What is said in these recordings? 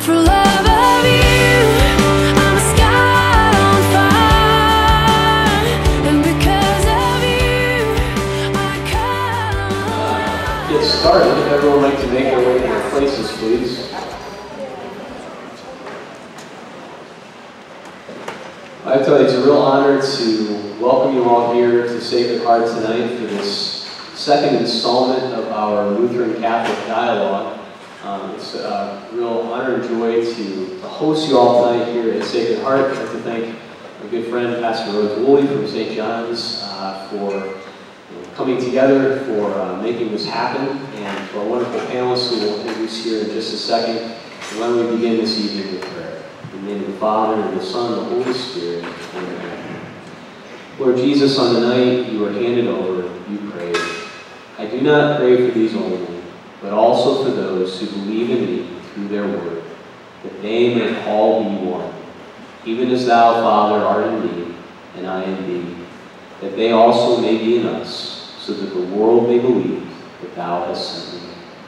and for love of you, I'm a sky on fire, and because of you, I come. Get started. If everyone would like to make their way to their places, please. I tell you, it's a real honor to welcome you all here to Sacred Heart tonight for this second installment of our Lutheran Catholic Dialogue. It's a real honor and joy to host you all tonight here at Sacred Heart. I'd like to thank my good friend, Pastor Rose Woolley from St. John's for coming together, for making this happen, and to our wonderful panelists who we'll introduce here in just a second. And why don't we begin this evening with prayer. In the name of the Father, and the Son, and the Holy Spirit. Amen. Lord Jesus, on the night you were handed over, you prayed, I do not pray for these only, but also for those who believe in me through their word, that they may all be one, even as thou, Father, art in me, and I in thee, that they also may be in us, so that the world may believe that thou hast sent me.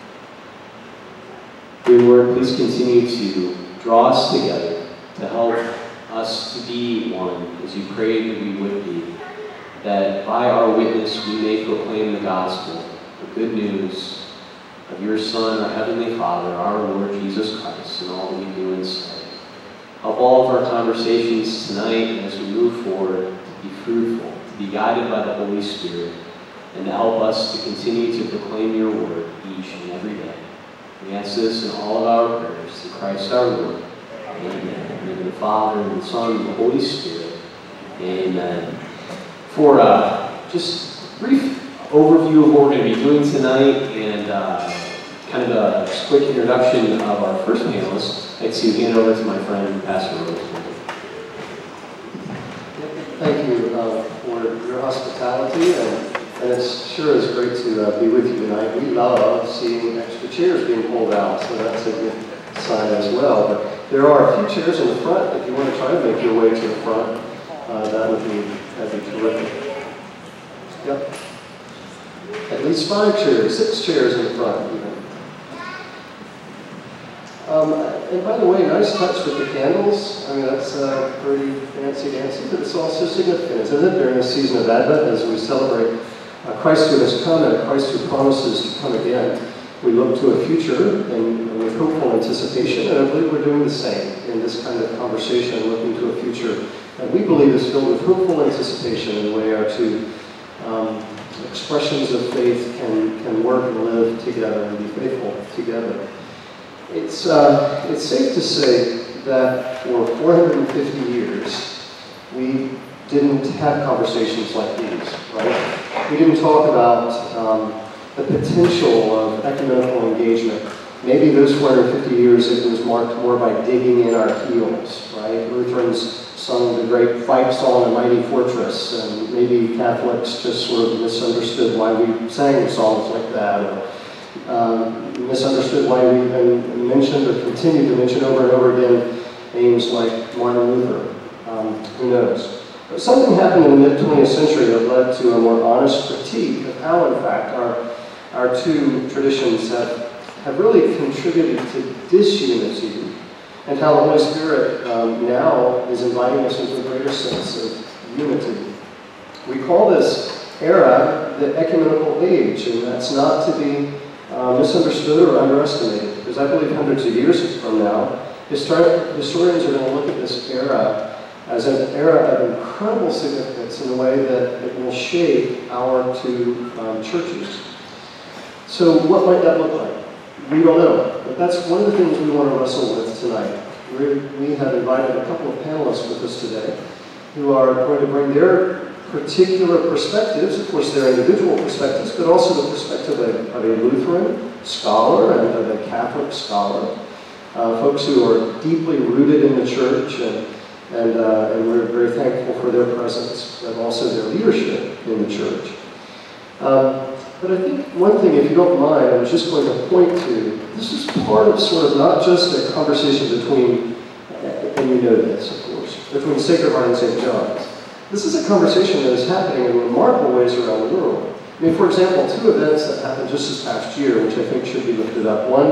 Dear Lord, please continue to draw us together, to help us to be one, as you prayed that we would be, that by our witness we may proclaim the gospel, the good news of your Son, our Heavenly Father, our Lord Jesus Christ, and all that we do and say. Help all of our conversations tonight, and as we move forward, to be fruitful, to be guided by the Holy Spirit, and to help us to continue to proclaim your word each and every day. We ask this in all of our prayers, through Christ our Lord. Amen. In the name of the Father, and the Son, and the Holy Spirit. Amen. For just a brief overview of what we're going to be doing tonight, and kind of a quick introduction of our first panelist, I'd like to hand over to my friend, Pastor Rose. Thank you for your hospitality, and it sure is great to be with you tonight. We love seeing extra chairs being pulled out, so that's a good sign as well. But there are a few chairs in the front. If you want to try to make your way to the front, that'd be terrific. Yep. At least 5 chairs, 6 chairs in the front even. And by the way, nice touch with the candles. I mean, that's pretty fancy-dancy, but it's also significant, isn't it, during the season of Advent as we celebrate Christ who has come and Christ who promises to come again. We look to a future and with hopeful anticipation, and I believe we're doing the same in this kind of conversation, looking to a future that we believe is filled with hopeful anticipation, in the way our two expressions of faith can work and live together and be faithful together. It's safe to say that for 450 years, we didn't have conversations like these, right? We didn't talk about the potential of ecumenical engagement. Maybe those 450 years it was marked more by digging in our heels, right? Lutherans sung the great fight song, A Mighty Fortress, and maybe Catholics just sort of misunderstood why we sang songs like that, or misunderstood why we even mentioned or continue to mention over and over again names like Martin Luther. Who knows? But something happened in the mid-20th century that led to a more honest critique of how, in fact, our two traditions have really contributed to disunity, and how the Holy Spirit now is inviting us into a greater sense of unity. We call this era the ecumenical age, and that's not to be misunderstood or underestimated, because I believe hundreds of years from now, historians are going to look at this era as an era of incredible significance in the way that it will shape our two churches. So what might that look like? We don't know, but that's one of the things we want to wrestle with tonight. We have invited a couple of panelists with us today who are going to bring their particular perspectives, of course their individual perspectives, but also the perspective of a Lutheran scholar and of a Catholic scholar, folks who are deeply rooted in the church, and we're very thankful for their presence, but also their leadership in the church. But I think one thing, if you don't mind, I was just going to point to, this is part of sort of not just a conversation between, and you know this, of course, between Sacred Heart and St. John's. This is a conversation that is happening in remarkable ways around the world. I mean, for example, 2 events that happened just this past year, which I think should be lifted up. One,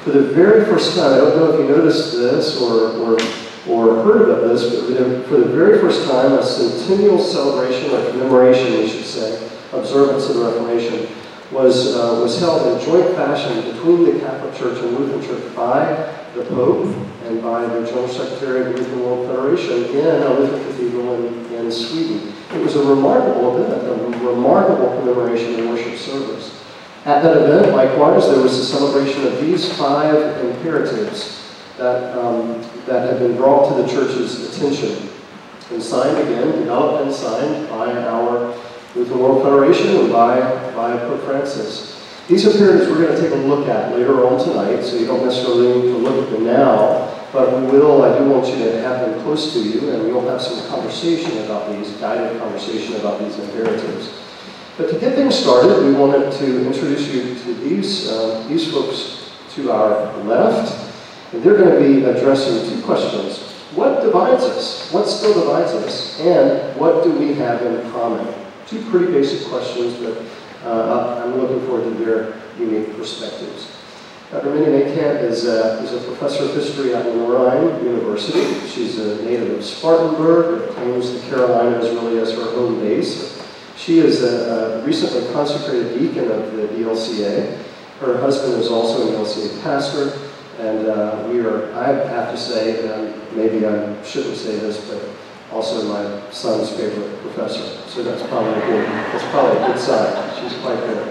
For the very first time, I don't know if you noticed this or heard about this, but for the very first time, a centennial celebration or commemoration, we should say, observance of the Reformation, was held in joint fashion between the Catholic Church and Lutheran Church by the Pope and by the General Secretary of the Lutheran World Federation in a Lutheran cathedral in Sweden. It was a remarkable event, a remarkable commemoration and worship service. At that event, likewise, there was a celebration of these 5 imperatives that had been brought to the Church's attention and signed again, developed and signed by our Lutheran World Federation and by Pope Francis. These imperatives we're going to take a look at later on tonight, so you don't necessarily need to look at them now, but I do want you to have them close to you, and we'll have some conversation about these, guided conversation about these imperatives. But to get things started, we wanted to introduce you to these folks to our left, and they're going to be addressing 2 questions. What divides us? What still divides us? And what do we have in common? 2 pretty basic questions, but I'm looking forward to their unique perspectives. Dr. Minnie Maykamp is a professor of history at Lutheran University. She's a native of Spartanburg, and claims the Carolinas really as her home base. She is a recently consecrated deacon of the DLCA. Her husband is also an DLCA pastor, and I have to say, and maybe I shouldn't say this, but also my son's favorite professor. So that's probably a good sign. She's quite good.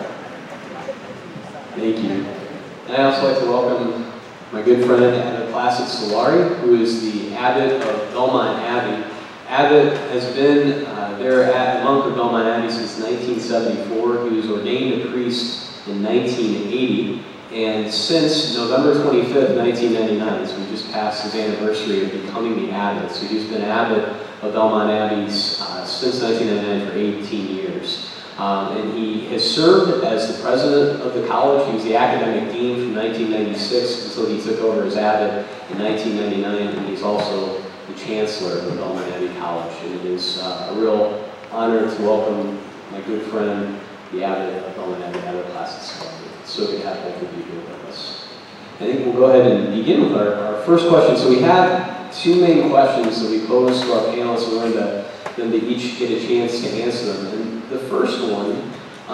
Thank you. And I also like to welcome my good friend, Abbot Placid Solari, who is the abbot of Belmont Abbey. Abbot has been a monk of Belmont Abbey since 1974. He was ordained a priest in 1980. And since November 25th, 1999, so we just passed his anniversary of becoming the abbot. So he's been abbot of Belmont Abbey since 1999 for 18 years. And he has served as the president of the college. He was the academic dean from 1996 until he took over as abbot in 1999. And he's also the chancellor of Belmont Abbey College. And it is a real honor to welcome my good friend, the abbot of Belmont Abbey, Abbot Placid Solari. So good to have both of you here with us. I think we'll go ahead and begin with our first question. So we have 2 main questions that we pose to our panelists, and we wanted them to each get a chance to answer them. And the first one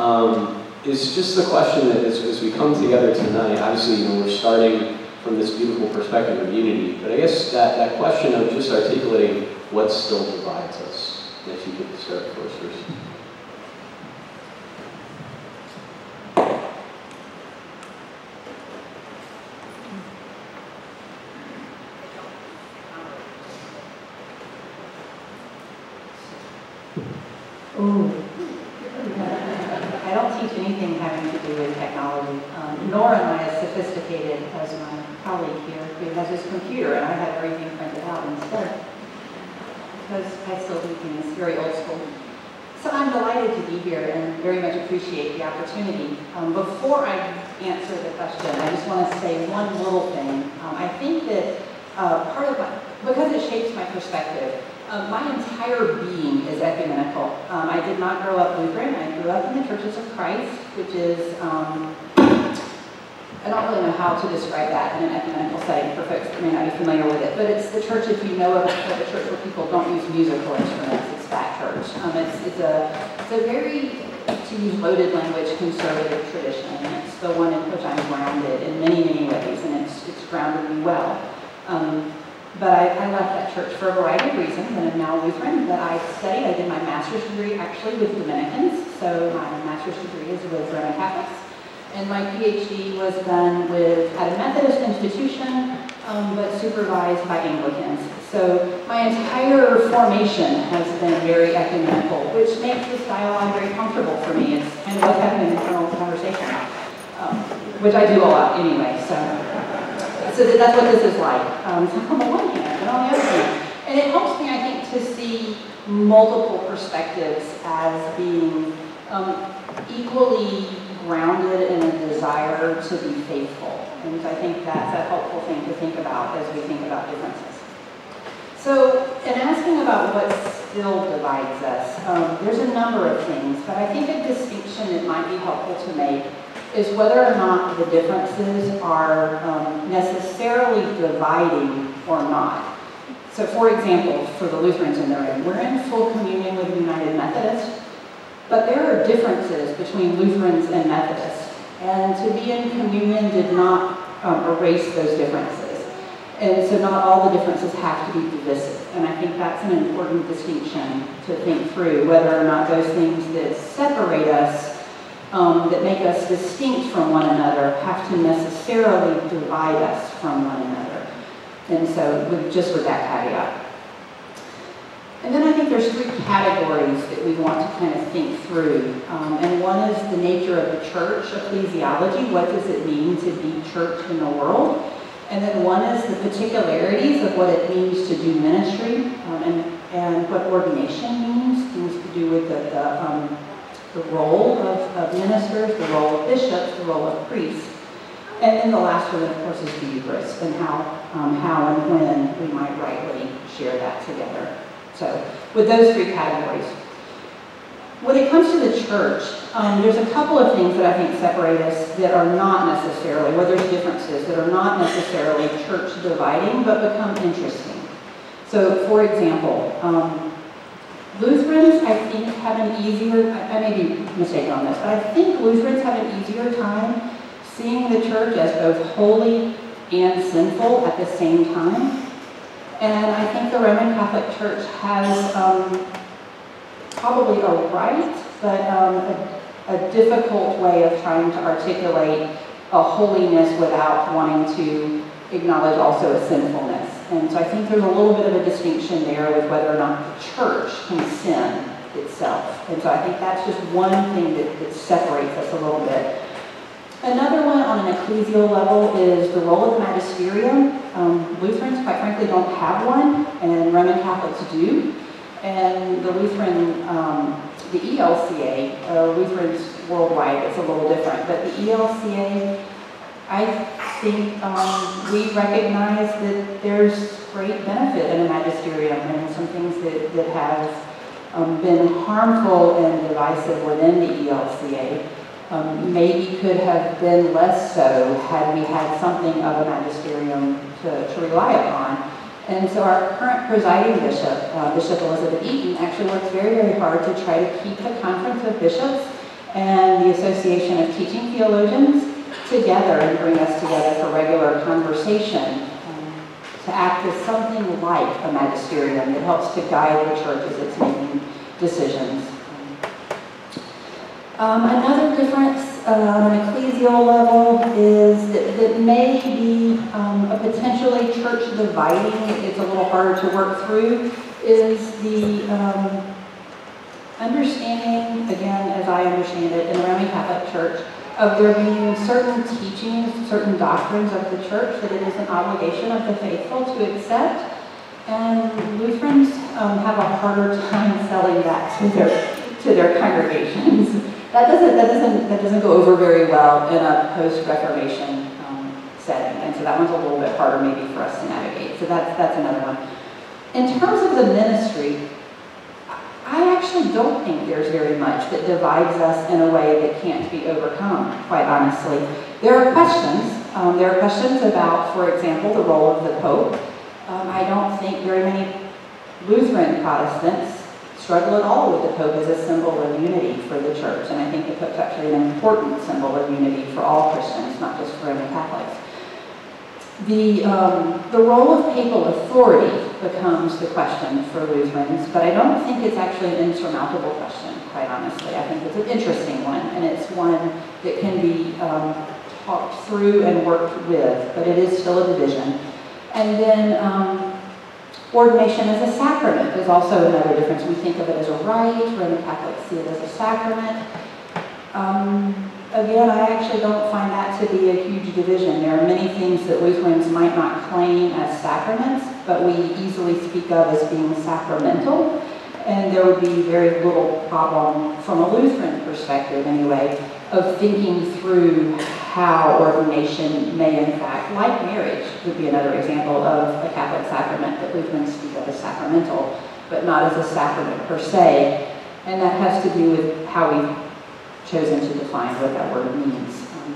is just the question that as we come together tonight, obviously, we're starting from this beautiful perspective of unity, but I guess that question of just articulating what still divides us, if you could start first. I don't teach anything having to do with technology, nor am I as sophisticated as my colleague here, who has his computer, and I have everything printed out instead, because I still do things very old school. So I'm delighted to be here and very much appreciate the opportunity. Before I answer the question, I just want to say one little thing. I think that because it shapes my perspective, my entire being is ecumenical. I did not grow up Lutheran. I grew up in the Churches of Christ, which is, I don't really know how to describe that in an ecumenical setting for folks that may not be familiar with it, but it's the church, if you know of a church where people don't use musical instruments, it's that church. It's a very, to use loaded language, conservative tradition, and it's the one in which I'm grounded in many, many ways, and it's grounded me well. But I left that church for a variety of reasons, and I'm now Lutheran. But I studied, I did my master's degree actually with Dominicans, so my master's degree is with Roman Catholics. And my PhD was done at a Methodist institution, but supervised by Anglicans. So my entire formation has been very ecumenical, which makes this dialogue very comfortable for me. It's kind of like having an internal conversation, which I do a lot anyway. So that's what this is like. So on the one hand, and on the other hand. And it helps me, I think, to see multiple perspectives as being equally grounded in a desire to be faithful. And I think that's a helpful thing to think about as we think about differences. So in asking about what still divides us, there's a number of things, but I think a distinction that might be helpful to make is whether or not the differences are necessarily dividing or not. So for example, for the Lutherans in the room, we're in full communion with United Methodists, but there are differences between Lutherans and Methodists. And to be in communion did not erase those differences. And so not all the differences have to be divisive. And I think that's an important distinction to think through, whether or not those things that separate us, that make us distinct from one another, have to necessarily divide us from one another. And so with that caveat. And then I think there's three categories that we want to kind of think through. And one is the nature of the church, ecclesiology. What does it mean to be church in the world? And then one is the particularities of what it means to do ministry and what ordination means, things to do with the role of ministers, the role of bishops, the role of priests. And then the last one, of course, is the Eucharist and how and when we might rightly share that together. So with those three categories. When it comes to the church, there's a couple of things that I think separate us that are not necessarily, where there's differences that are not necessarily church dividing, but become interesting. So for example, Lutherans, I think, have an easier, I may be mistaken on this, but I think Lutherans have an easier time seeing the church as both holy and sinful at the same time. And I think the Roman Catholic Church has probably a right, but a difficult way of trying to articulate a holiness without wanting to acknowledge also a sinfulness. And so I think there's a little bit of a distinction there with whether or not the church can sin itself. And so I think that's just one thing that separates us a little bit. Another one on an ecclesial level is the role of the magisterium. Lutherans, quite frankly, don't have one, and Roman Catholics do. And the Lutheran, the ELCA, Lutherans worldwide, it's a little different, but the ELCA, I think we recognize that there's great benefit in a magisterium and some things that have been harmful and divisive within the ELCA. Maybe could have been less so had we had something of a magisterium to rely upon. And so our current presiding bishop, Bishop Elizabeth Eaton, actually works very, very hard to try to keep the Conference of Bishops and the Association of Teaching Theologians together and bring us together for regular conversation to act as something like a magisterium that helps to guide the church as it's making decisions. Another difference on an ecclesial level is that may be a potentially church dividing, it's a little harder to work through, is the understanding, again, as I understand it, in the Roman Catholic Church, of there being certain teachings, certain doctrines of the church that it is an obligation of the faithful to accept, and Lutherans have a harder time selling that to their congregations. That doesn't go over very well in a post-Reformation setting, and so that one's a little bit harder maybe for us to navigate. So that's another one. In terms of the ministry, I actually don't think there's very much that divides us in a way that can't be overcome, quite honestly. There are questions. There are questions about, for example, the role of the Pope. I don't think very many Lutheran Protestants struggle at all with the Pope as a symbol of unity for the church, and I think the Pope's actually an important symbol of unity for all Christians, not just for Roman Catholics. The role of papal authority becomes the question for Lutherans, but I don't think it's actually an insurmountable question, quite honestly. I think it's an interesting one, and it's one that can be talked through and worked with, but it is still a division. And then ordination as a sacrament is also another difference. We think of it as a rite, Roman Catholics see it as a sacrament. Again, I actually don't find that to be a huge division. There are many things that Lutherans might not claim as sacraments, but we easily speak of as being sacramental, and there would be very little problem, from a Lutheran perspective anyway, of thinking through how ordination may in fact, like marriage, would be another example of a Catholic sacrament that Lutherans speak of as sacramental, but not as a sacrament per se, and that has to do with how we've chosen to define what that word means.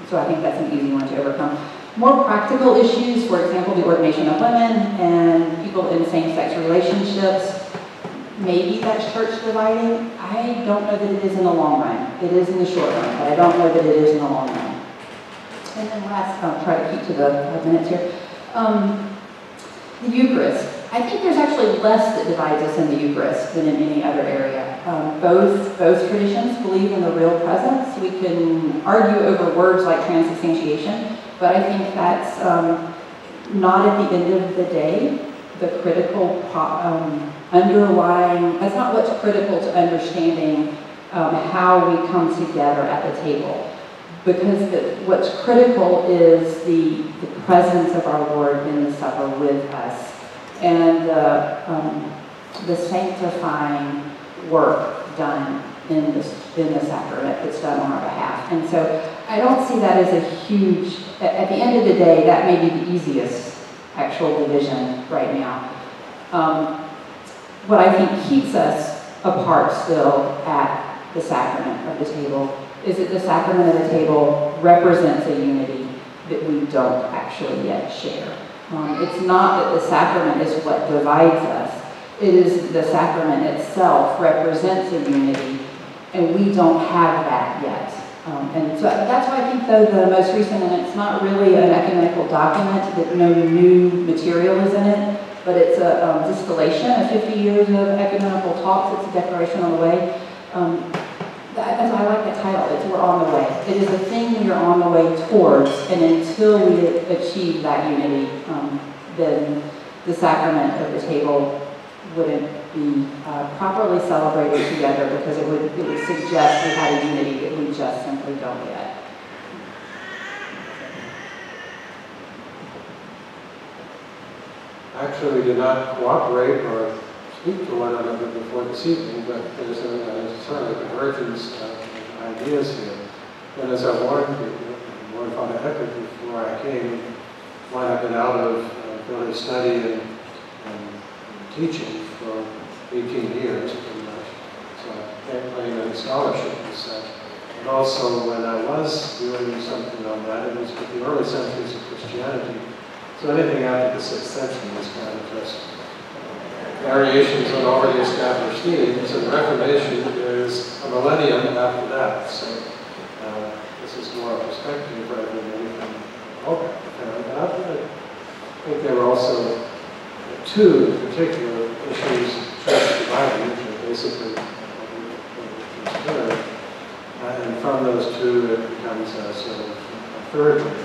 So I think that's an easy one to overcome. More practical issues, for example, the ordination of women and people in same-sex relationships, maybe that's church dividing. I don't know that it is in the long run. It is in the short run, but I don't know that it is in the long run. And then last, I'll try to keep to the 5 minutes here. The Eucharist. I think there's actually less that divides us in the Eucharist than in any other area. Both traditions believe in the real presence. We can argue over words like transubstantiation, but I think that's not at the end of the day the critical underlying, that's not what's critical to understanding how we come together at the table. Because what's critical is the presence of our Lord in the supper with us and the sanctifying work done in the sacrament that's done on our behalf. And so I don't see that as a huge, at the end of the day, that may be the easiest actual division right now. What I think keeps us apart still at the sacrament of the table is that the sacrament of the table represents a unity that we don't actually yet share. It's not that the sacrament is what divides us. It is the sacrament itself represents a unity, and we don't have that yet. And so that's why I think, though, the most recent, and it's not really an ecumenical document, that no new material is in it, but it's a distillation of 50 years of ecumenical talks. It's a declaration on the way. I like that title. It's "We're on the way." It is a thing we are on the way towards, and until we achieve that unity, then the sacrament of the table wouldn't be properly celebrated together, because it would suggest we had a unity that we just simply don't yet. Actually, we did not cooperate or speak to one another before this evening, but there's certainly a convergence of ideas here. And as I warned Father Eckert before I came, one I've been out of really study and teaching for 18 years, pretty much. So I can't claim any scholarship as such. And also, when I was doing something on that, it was with the early centuries of Christianity. So anything after the 6th century was kind of just variations on already established themes, and the Reformation is a millennium after that. So this is more a perspective rather than anything open. But I think there were also two particular issues, church dividing, which are basically what we consider. And from those two, it becomes a sort of a third one.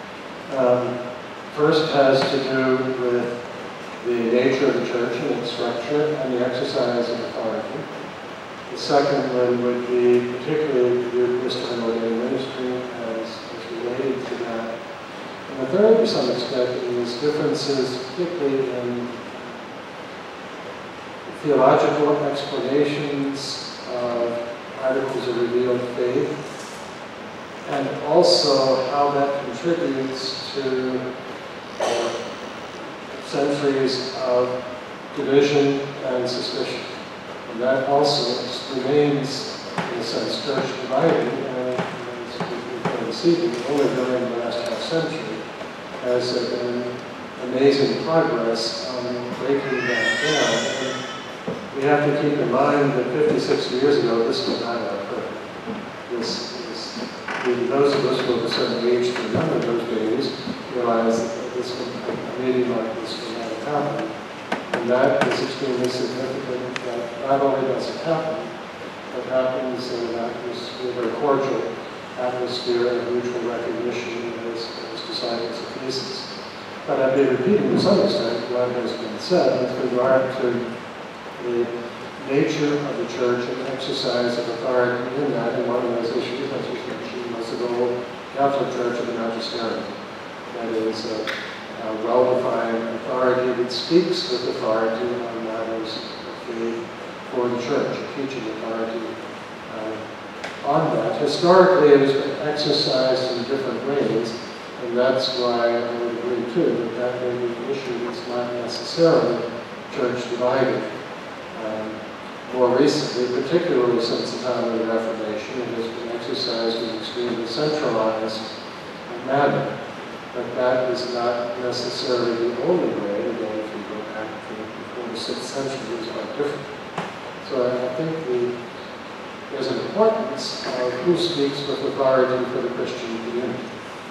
First has to do with the nature of the church and its structure and the exercise of authority. The second one would be particularly the Eucharistic and ordained ministry as related to that. And the third, to some extent, is differences, particularly in theological explanations of articles of revealed faith, and also how that contributes to centuries of division and suspicion. And that also remains, in a sense, church dividing, and as we can see, only during the last half century has there been amazing progress on breaking that down. And we have to keep in mind that 50, 60 years ago, this would not have occurred. Those of us who have a certain age to remember those days realize that a meeting like this would not have happened. And that is extremely significant. That not only does it happen, but happens in an atmosphere, a very cordial atmosphere of mutual recognition as disciples of Jesus. But I've been repeating to some extent what has been said with regard to the nature of the church and exercise of authority in that. And one of those issues, as was mentioned, was the old Catholic Church of the Magisterium. That is a well-defined authority that speaks with authority on matters of faith for the church, a teaching authority on that. Historically, it has been exercised in different ways, and that's why I would agree too that may be an issue that's not necessarily church divided. More recently, particularly since the time of the Reformation, it has been exercised as extremely centralized manner. But that is not necessarily the only way. Again, if you go back to before the 6th century, it was quite different. So I think there's an importance of who speaks with authority for the Christian community.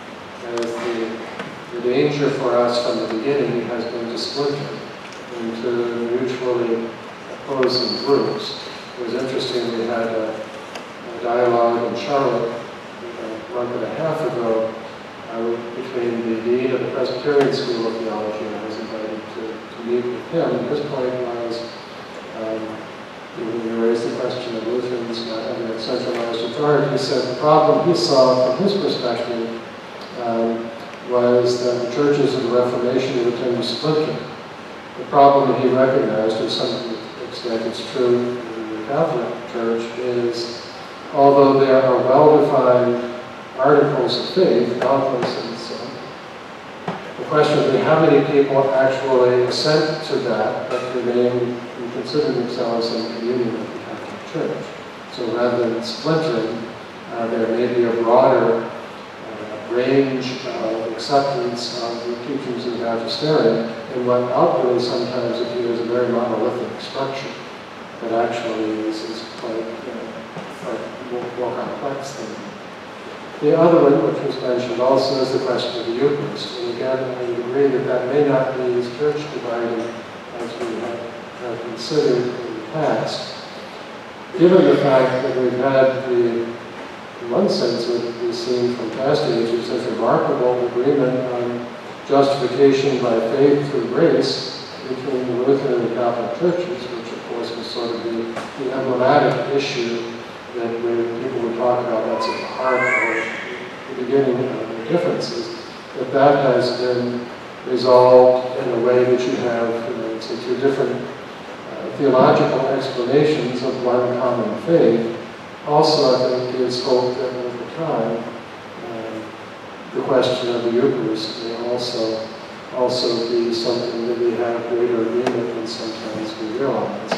As the danger for us from the beginning has been to splinter into mutually opposing groups. It was interesting, we had a dialogue in Charlotte a month and a half ago between the dean of the Presbyterian School of Theology, and I was invited to meet with him. And his point was, when you raised the question of Lutherans not having a centralized authority, he said the problem he saw from his perspective was that the churches of the Reformation would tend to splinter. The problem he recognized, to some extent it's true in the Catholic Church, is although there are well-defined articles of faith, dogmas and so on, the question would be how many people actually assent to that but remain and consider themselves in communion with the Catholic Church. So rather than splintering, there may be a broader range of acceptance of the teachings of the magisterium in what outwardly sometimes appears a very monolithic structure, but actually is quite more complex than that. The other one, which was mentioned also, is the question of the Eucharist. And again, I would agree that that may not be as church dividing as we have considered in the past. Given the fact that we've had in one sense, what we've seen from past ages as remarkable agreement on justification by faith through grace between the Lutheran and Catholic churches, which of course was sort of the emblematic issue that when people would talk about that's at the heart of the beginning of the differences, that has been resolved in a way that you have, say, two different theological explanations of one common faith. Also, I think is hope that over time, the question of the Eucharist may also be something that we have greater agreement than sometimes we realize.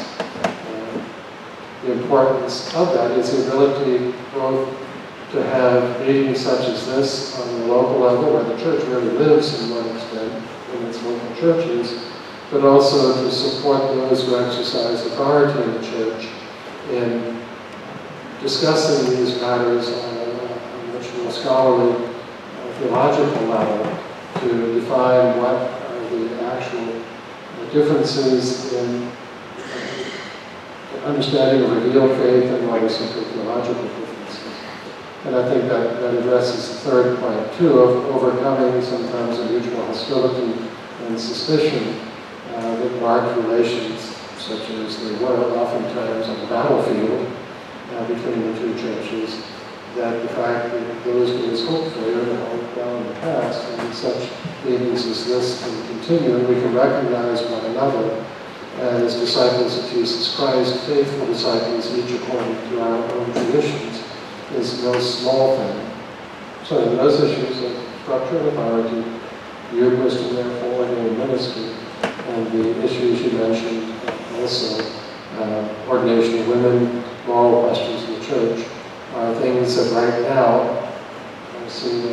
The importance of that is the ability both to have meetings such as this on the local level, where the church really lives in one extent in its local churches, but also to support those who exercise authority in the church in discussing these matters on a much more scholarly, theological level, to define what are the actual differences in understanding of revealed faith and what are simply theological differences. And I think that addresses the third point, too, of overcoming sometimes a mutual hostility and suspicion that mark relations, such as they were oftentimes on the battlefield between the two churches, that the fact that those days hopefully are held down in the past, and such meetings as this can continue, and we can recognize one another as disciples of Jesus Christ, faithful disciples, each according to our own traditions, is no small thing. So in those issues of structure and authority, the Eucharist and therefore ordained ministry, and the issues you mentioned also, ordination of women, moral questions of the church, are things that right now are seen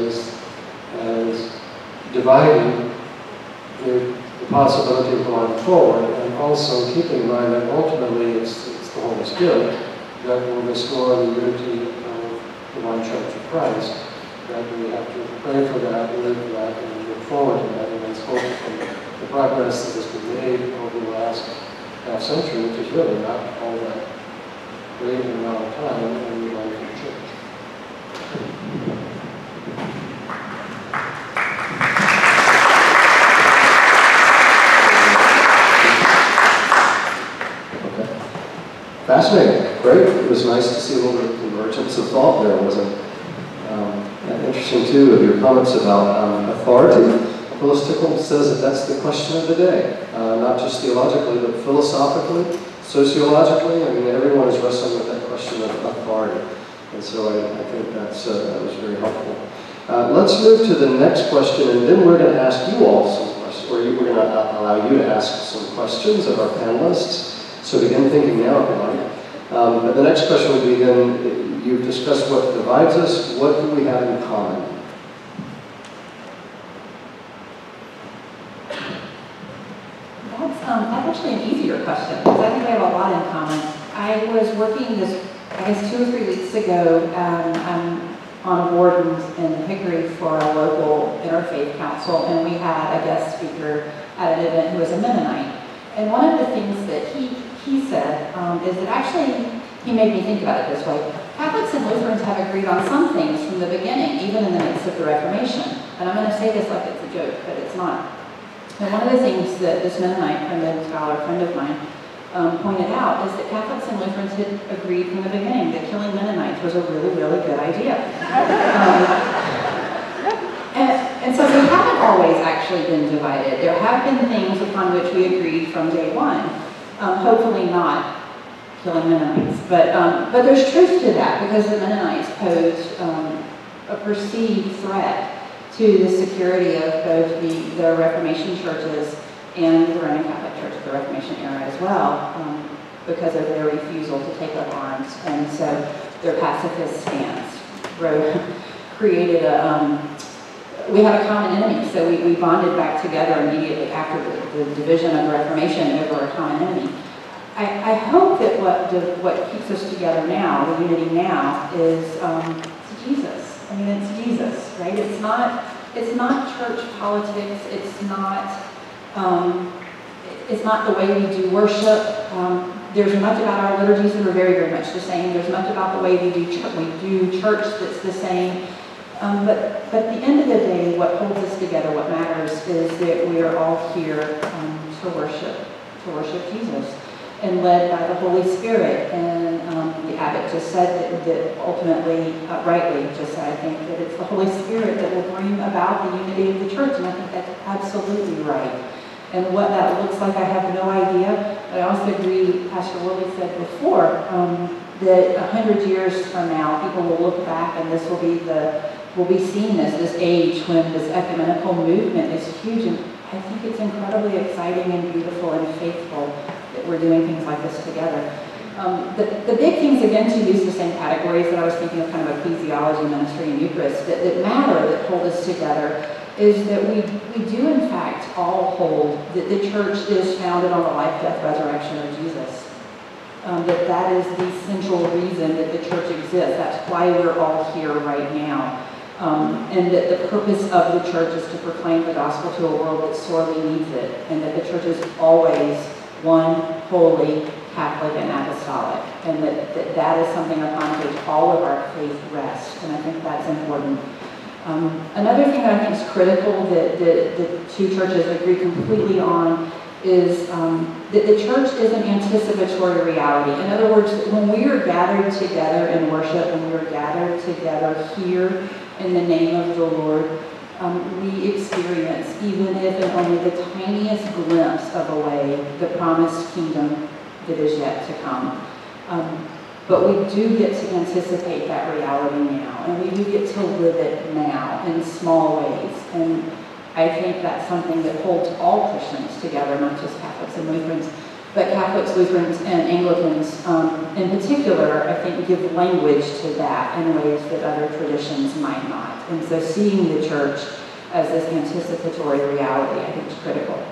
as dividing the possibility of going forward, and also keeping in mind that ultimately it's the Holy Spirit that will restore the unity of the one Church of Christ, that we have to pray for that, live for that, and look forward to that, and let's hope from the progress that has been made over the last half century, which is really not all that great amount of time in the life of the Church. Fascinating. Great. It was nice to see a little bit of convergence of thought there, wasn't it? And interesting, too, of your comments about authority. Phyllis Tickle says that that's the question of the day, not just theologically, but philosophically, sociologically. I mean, everyone is wrestling with that question of authority. And so I think that was very helpful. Let's move to the next question, and then we're going to ask you all some questions, or we're going to allow you to ask some questions of our panelists. So begin thinking now, if you like. But the next question would be then, you've discussed what divides us, what do we have in common? That's actually an easier question, because I think we have a lot in common. I was working this, I guess 2 or 3 weeks ago, I'm on a board in Hickory for a local interfaith council, and we had a guest speaker at an event who was a Mennonite. And one of the things that he said is that actually, he made me think about it this way. Catholics and Lutherans have agreed on some things from the beginning, even in the midst of the Reformation. And I'm going to say this like it's a joke, but it's not. And one of the things that this Mennonite friend of mine, pointed out is that Catholics and Lutherans had agreed from the beginning that killing Mennonites was a really, really good idea. And so we haven't always actually been divided. There have been things upon which we agreed from day one. Hopefully not killing Mennonites, but there's truth to that, because the Mennonites posed a perceived threat to the security of both the Reformation churches and the Roman Catholic Church of the Reformation era as well, because of their refusal to take up arms. And so their pacifist stance created we had a common enemy, so we bonded back together immediately after the division of the Reformation over a common enemy. I hope that what keeps us together now, the unity now, is it's Jesus. I mean, it's Jesus, right? It's not church politics. It's not the way we do worship. There's much about our liturgies that are very, very much the same. There's much about the way we do church that's the same. But at the end of the day, what holds us together, what matters, is that we are all here to worship Jesus, and led by the Holy Spirit. And the abbot just said that ultimately, rightly just said, I think that it's the Holy Spirit that will bring about the unity of the church, and I think that's absolutely right. And what that looks like, I have no idea. But I also agree with Pastor Willie said before, that 100 years from now, people will look back, and this will be seen as this age when this ecumenical movement is huge. And I think it's incredibly exciting and beautiful and faithful that we're doing things like this together. The big things, again, to use the same categories that I was thinking of, kind of ecclesiology, ministry, and Eucharist, that matter, that hold us together, is that we do in fact all hold that the church is founded on the life, death, resurrection of Jesus. That is the central reason that the church exists. That's why we're all here right now. And that the purpose of the church is to proclaim the gospel to a world that sorely needs it. And that the church is always one, holy, Catholic, and apostolic. And that is something upon which all of our faith rests. And I think that's important. Another thing that I think is critical that the two churches agree completely on is that the church is an anticipatory reality. In other words, when we are gathered together in worship, when we are gathered together here in the name of the Lord, we experience, even if in only the tiniest glimpse of a way, the promised kingdom that is yet to come. But we do get to anticipate that reality now, and we do get to live it now in small ways. And I think that's something that holds all Christians together, not just Catholics and Lutherans, but Catholics, Lutherans, and Anglicans in particular, I think, give language to that in ways that other traditions might not. And so seeing the church as this anticipatory reality, I think, is critical.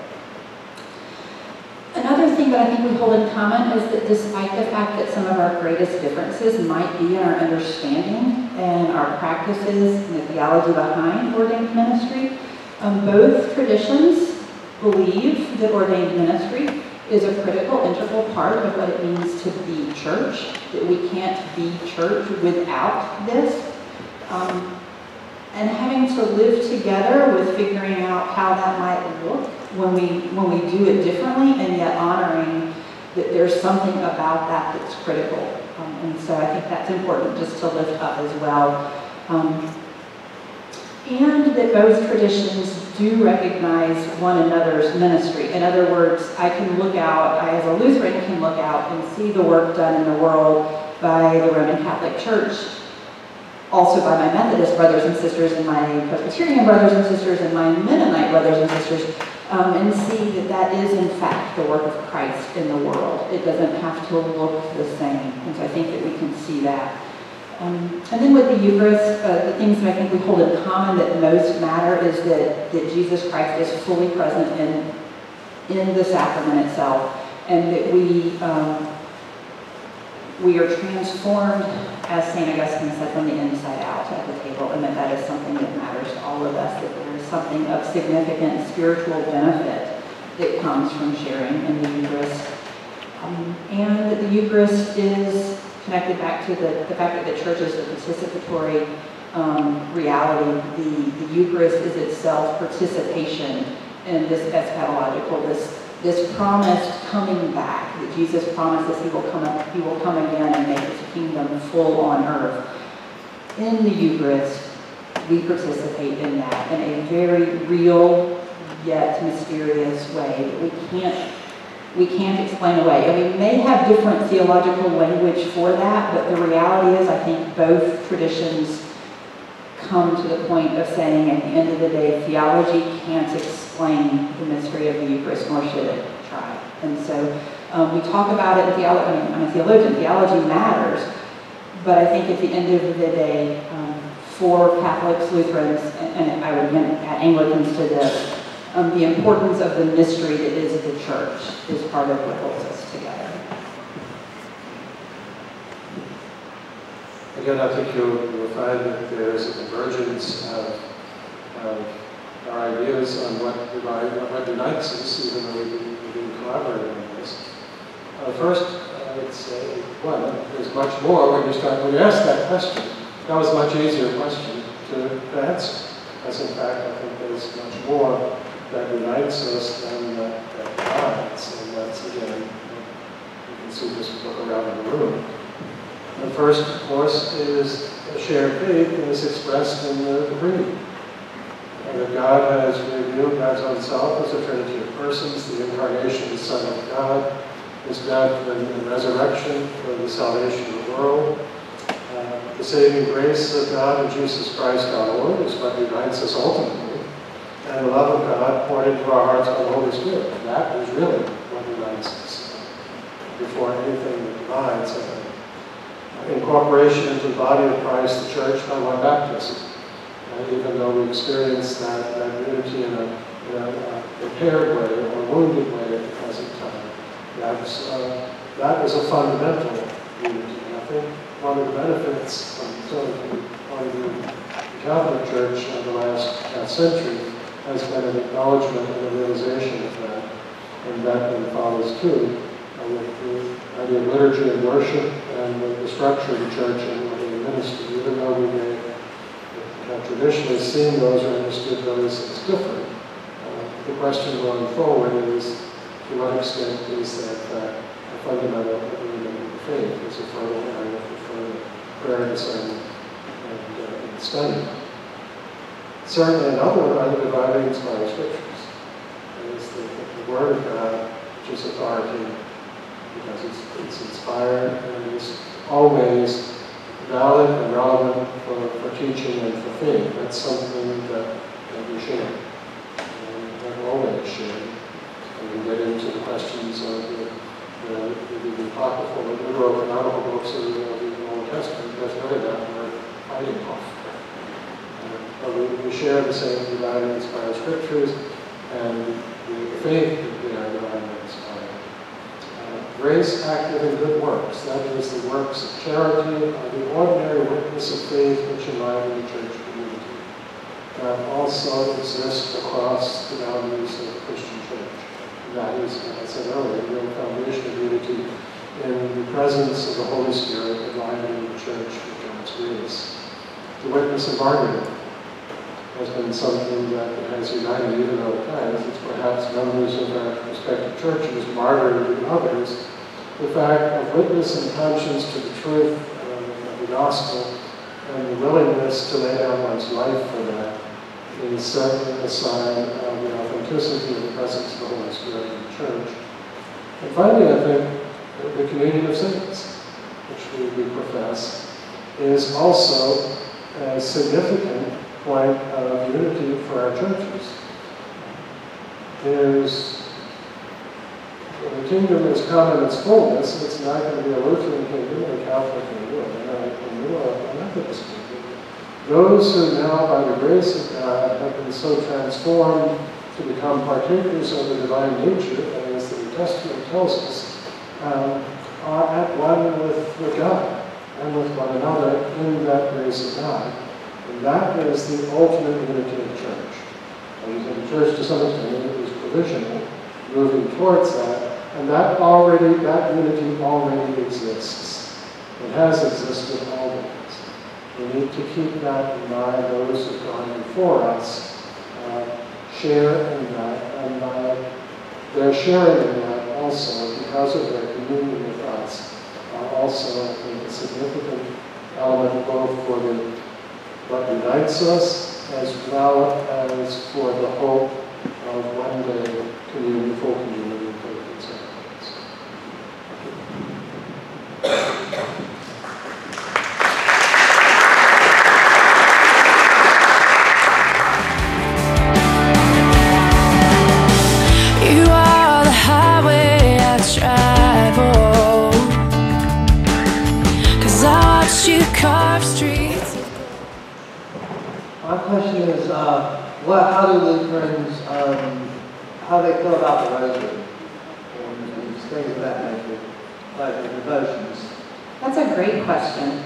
Another thing that I think we hold in common is that despite the fact that some of our greatest differences might be in our understanding and our practices and the theology behind ordained ministry, both traditions believe that ordained ministry is a critical, integral part of what it means to be church, that we can't be church without this. And having to live together with figuring out how that might look when we do it differently, and yet honoring that there's something about that that's critical. And so I think that's important just to lift up as well. And that both traditions do recognize one another's ministry. In other words, I as a Lutheran can look out and see the work done in the world by the Roman Catholic Church, also by my Methodist brothers and sisters, and my Presbyterian brothers and sisters, and my Mennonite brothers and sisters, and see that that is in fact the work of Christ in the world. It doesn't have to look the same, and so I think that we can see that. And then with the Eucharist, the things that I think we hold in common that most matter is that Jesus Christ is fully present in the sacrament itself, and that we are transformed, as St. Augustine said, from the inside out at the table, and that is something that matters to all of us, that there is something of significant spiritual benefit that comes from sharing in the Eucharist. And that the Eucharist is connected back to the fact that the church is a participatory reality. The Eucharist is itself participation in this eschatological, this promised coming back, that Jesus promises he will come again and make his kingdom full on earth. In the Eucharist, we participate in that in a very real yet mysterious way that we can't explain away. And we may have different theological language for that, but the reality is I think both traditions come to the point of saying at the end of the day, theology can't explain the mystery of the Eucharist, nor should it try. And so we talk about it in theology. I mean, I'm a theologian, theology matters, but I think at the end of the day, for Catholics, Lutherans, and I would add Anglicans to this, the importance of the mystery that is the church is part of what holds us together. Again, I think you'll find that there's a convergence of our ideas on what unites us, even though we've been collaborating on this. First, I would say, one, there's much more when you ask that question. That was a much easier question to answer. As in fact, I think there's much more that unites us than that divides. And that's, again, you can see this look around in the room. The first, of course, is a shared faith and is expressed in the creed. And that God has revealed God's own self as a trinity of persons, the incarnation of the Son of God, his death and resurrection for the salvation of the world. The saving grace of God in Jesus Christ our Lord is what unites us ultimately. And the love of God poured into our hearts by the Holy Spirit. And that is really what unites us. Before anything that divides, incorporation into the body of Christ, the church, by one baptism. Even though we experience that unity in a impaired way or wounded way at the present time, that is a fundamental unity. And I think one of the benefits from the Catholic Church in the last half century has been an acknowledgement and a realization of that, and that then follows too with the idea of liturgy and worship and the structure of the church and the ministry. Even though we may have traditionally seen those or understood those as different, the question going forward is, to what extent is that a fundamental agreement in the faith is a fertile area for further prayer, discernment, and study. Certainly another are the dividing inspired scriptures. That is the Word of God, which is authority, because it's inspired and is always valid and relevant for teaching and for faith. That's something that we share, and have always shared. And we get into the questions of the apocryphal, the Deuterocanonical books of the Old Testament. There's really that we're fighting off. But we share the same divinely inspired scriptures and the faith that they are divinely inspired. Grace active in good works, that is the works of charity, the ordinary witness of faith which enliven the church community. That also exists across the boundaries of the Christian church. That is, as I said earlier, the real foundation of unity in the presence of the Holy Spirit enlivening the church with God's grace. The witness of martyrdom has been something that has united, even though at times it's perhaps members of our respective churches martyring others. The fact of witness and conscience to the truth of the gospel and the willingness to lay down one's life for that is certainly a sign of the authenticity of the presence of the Holy Spirit in the church. And finally, I think the communion of saints, which we profess, is also a significant point of unity for our churches. When the kingdom is come in its fullness, it's not going to be a Lutheran kingdom or a Catholic kingdom or a Methodist kingdom. Those who now, by the grace of God, have been so transformed to become partakers of the divine nature Testament tells us, are at one with God and with one another in that grace of God. And that is the ultimate unity of the church. And the church, to some extent, is provisional, moving towards that. And that unity already exists. It has existed always. We need to keep that in mind. Those who have gone before us share in that, and they're sharing in that also because of their communion with us. Also, I think, a significant element both for what unites us as well as for the hope of one day communion, full communion with the sacraments. You are the highway I travel, 'cause I watch you carve streets. My question is, how do Lutherans, how they feel about the rosary and things of that nature, like the devotions? That's a great question.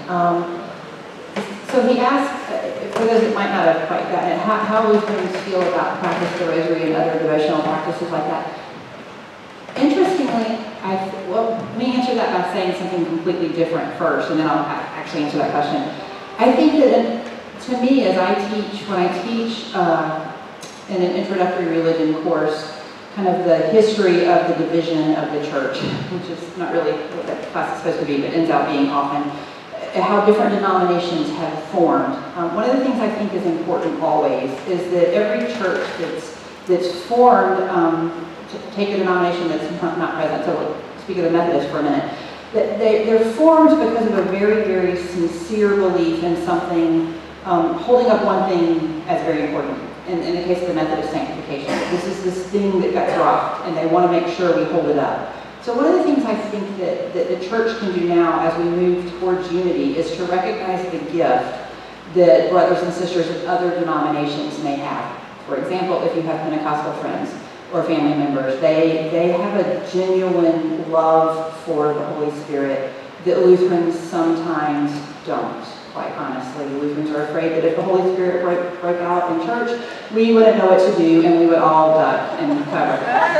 So he asked, for those that might not have quite gotten it, how Lutherans feel about practice of the rosary and other devotional practices like that. Interestingly, let me answer that by saying something completely different first, and then I'll actually answer that question. I think that to me, when I teach in an introductory religion course, kind of the history of the division of the church, which is not really what that class is supposed to be, but ends out being often, how different denominations have formed. One of the things I think is important always is that every church that's formed, to take a denomination that's not present, so we'll speak of the Methodists for a minute, that they're formed because of a very, very sincere belief in something, holding up one thing as very important. In the case of the Methodist sanctification, this is this thing that got dropped, and they want to make sure we hold it up. So one of the things I think that the church can do now as we move towards unity is to recognize the gift that brothers and sisters of other denominations may have. For example, if you have Pentecostal friends or family members, they have a genuine love for the Holy Spirit that Lutherans sometimes don't. Quite honestly, Lutherans are afraid that if the Holy Spirit broke out in church, we wouldn't know what to do and we would all duck and cover.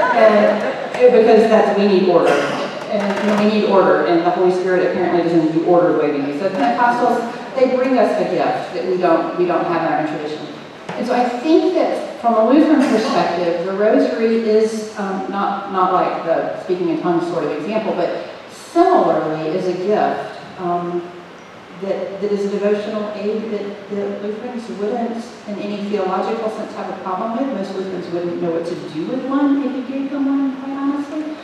Because we need order. And we need order, and the Holy Spirit apparently doesn't do order the way we do. So Pentecostals, they bring us a gift that we don't have in our own tradition. And so I think that from a Lutheran perspective, the rosary is not like the speaking in tongues sort of example, but similarly is a gift. That is a devotional aid that Lutherans wouldn't, in any theological sense, have a problem with. Most Lutherans wouldn't know what to do with one if you gave them one, quite honestly.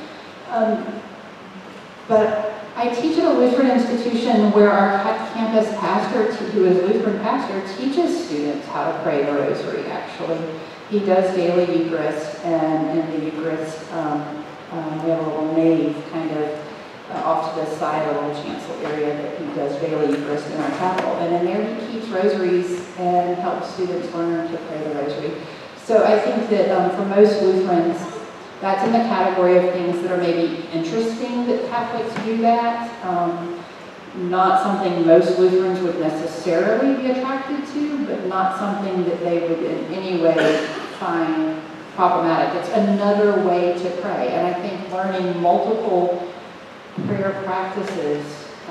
But I teach at a Lutheran institution where our campus pastor, who is a Lutheran pastor, teaches students how to pray the rosary, actually. He does daily Eucharist, and in the Eucharist, we have a little nave kind of off to the side, a little chancel area that he does daily Eucharist in our chapel. And in there he keeps rosaries and helps students learn to pray the rosary. So I think that for most Lutherans, that's in the category of things that are maybe interesting that Catholics do that. Not something most Lutherans would necessarily be attracted to, but not something that they would in any way find problematic. It's another way to pray. And I think learning multiple prayer practices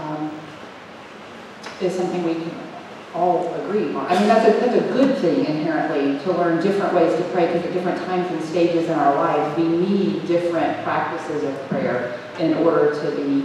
is something we can all agree on. I mean, that's a good thing inherently, to learn different ways to pray, because at different times and stages in our lives, we need different practices of prayer in order to be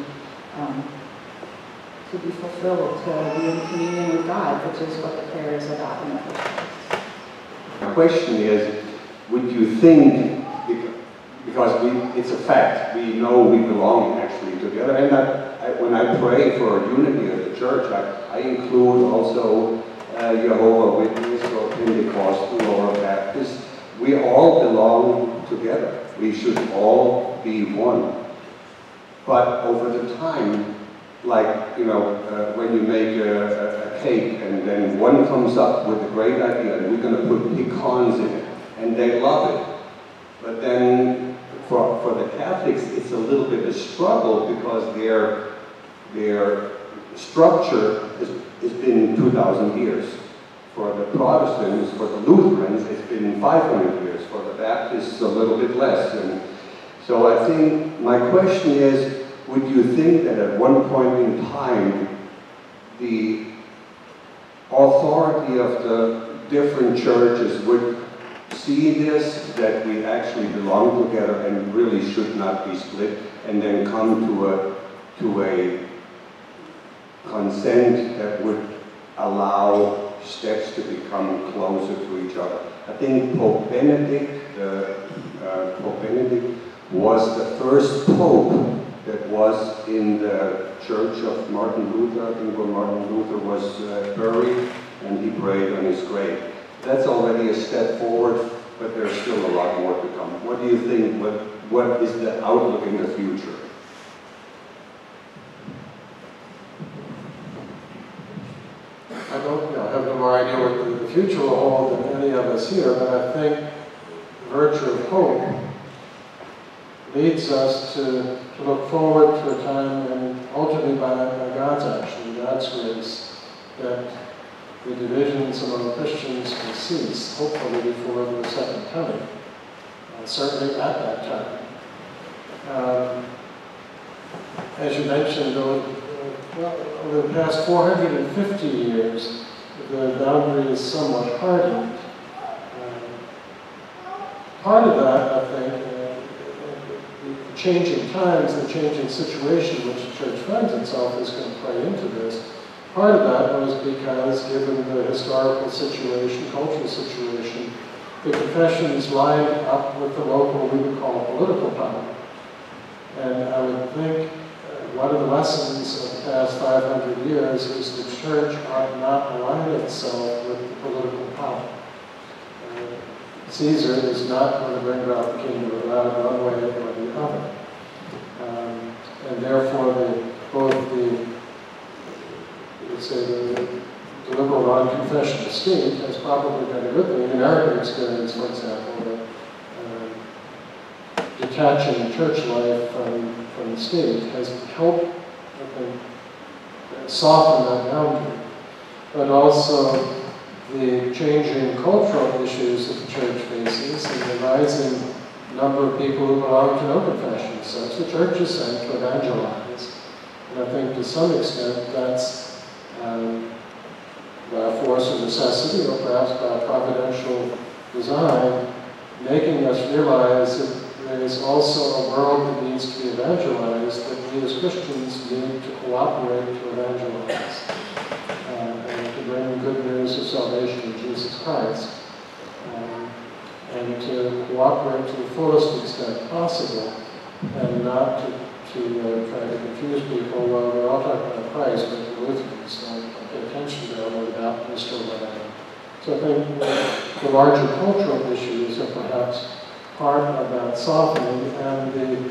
fulfilled, to be in communion with God, which is what the prayer is about in the first place. My question is, would you think, because it's a fact, we know we belong actually together, and when I pray for unity of the church, I include also Jehovah Witness or Pentecostal or Baptist. We all belong together. We should all be one. But over the time, like, when you make a cake and then one comes up with a great idea and we're going to put pecans in it, and they love it. But then for the Catholics, it's a little bit of a struggle because their structure has been 2,000 years. For the Protestants, for the Lutherans, it's been 500 years. For the Baptists, a little bit less. And so I think my question is, would you think that at one point in time, the authority of the different churches would see this, that we actually belong together and really should not be split, and then come to a consent that would allow steps to become closer to each other? I think Pope Benedict was the first pope that was in the church of Martin Luther. I think where Martin Luther was buried, and he prayed on his grave. That's already a step forward, but there's still a lot more to come. What do you think? What is the outlook in the future? I have no more idea what the future will hold than any of us here, but I think virtue of hope leads us to look forward to a time, and ultimately by God's action, God's grace, that the divisions among Christians will cease, hopefully before the second coming, certainly at that time. As you mentioned, over the past 450 years, the boundary is somewhat hardened. Part of that, I think, the changing times, the changing situation in which the church finds itself is going to play into this. Part of that was because, given the historical situation, cultural situation, the confessions lined up with the local, we would call political power. And I would think one of the lessons of the past 500 years is the church ought not align itself with the political power. Caesar is not going to bring about the kingdom of God one way or the other. And therefore, both the liberal non-confessional state has probably been a good thing. In American experience, for example, detaching church life from the state has helped, I think, soften that boundary. But also the changing cultural issues that the church faces and the rising number of people who belong to no confession as such. The church is sent to evangelize. And I think to some extent that's by a force of necessity or perhaps by providential design, making us realize that there is also a world that needs to be evangelized, that we as Christians need to cooperate to evangelize and to bring good news of salvation in Jesus Christ, and to cooperate to the fullest extent possible, and not to try to confuse people. Well, we're all talking about Christ, but the Lutherans don't pay attention to them, or the Baptists, or whatever. So I think the larger cultural issues are perhaps part of that softening, and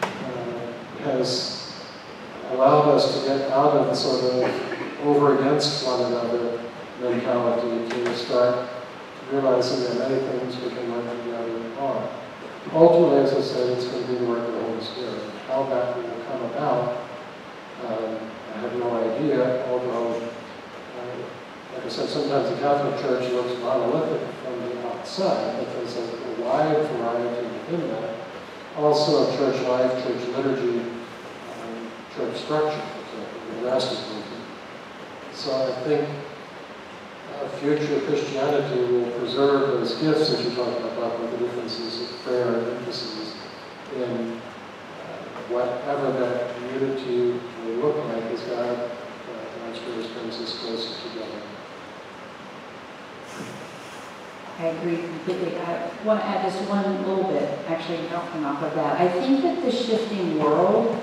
has allowed us to get out of the sort of over against one another mentality to start realizing there are many things we can work together on. Ultimately, as I said, it's going to be the work of the Holy Spirit. How that will come about, I have no idea, although, like I said, sometimes the Catholic Church looks monolithic from the outside, but there's a wide variety within that. Also, church life, church liturgy, church structure, for example, the monastic movement. So I think future Christianity will preserve those gifts that you're talking about, with the differences of prayer and emphasis in whatever that unity will look like as God, God's grace brings us closer together. I agree completely. I want to add just one little bit, actually, bouncing off of that. I think that the shifting world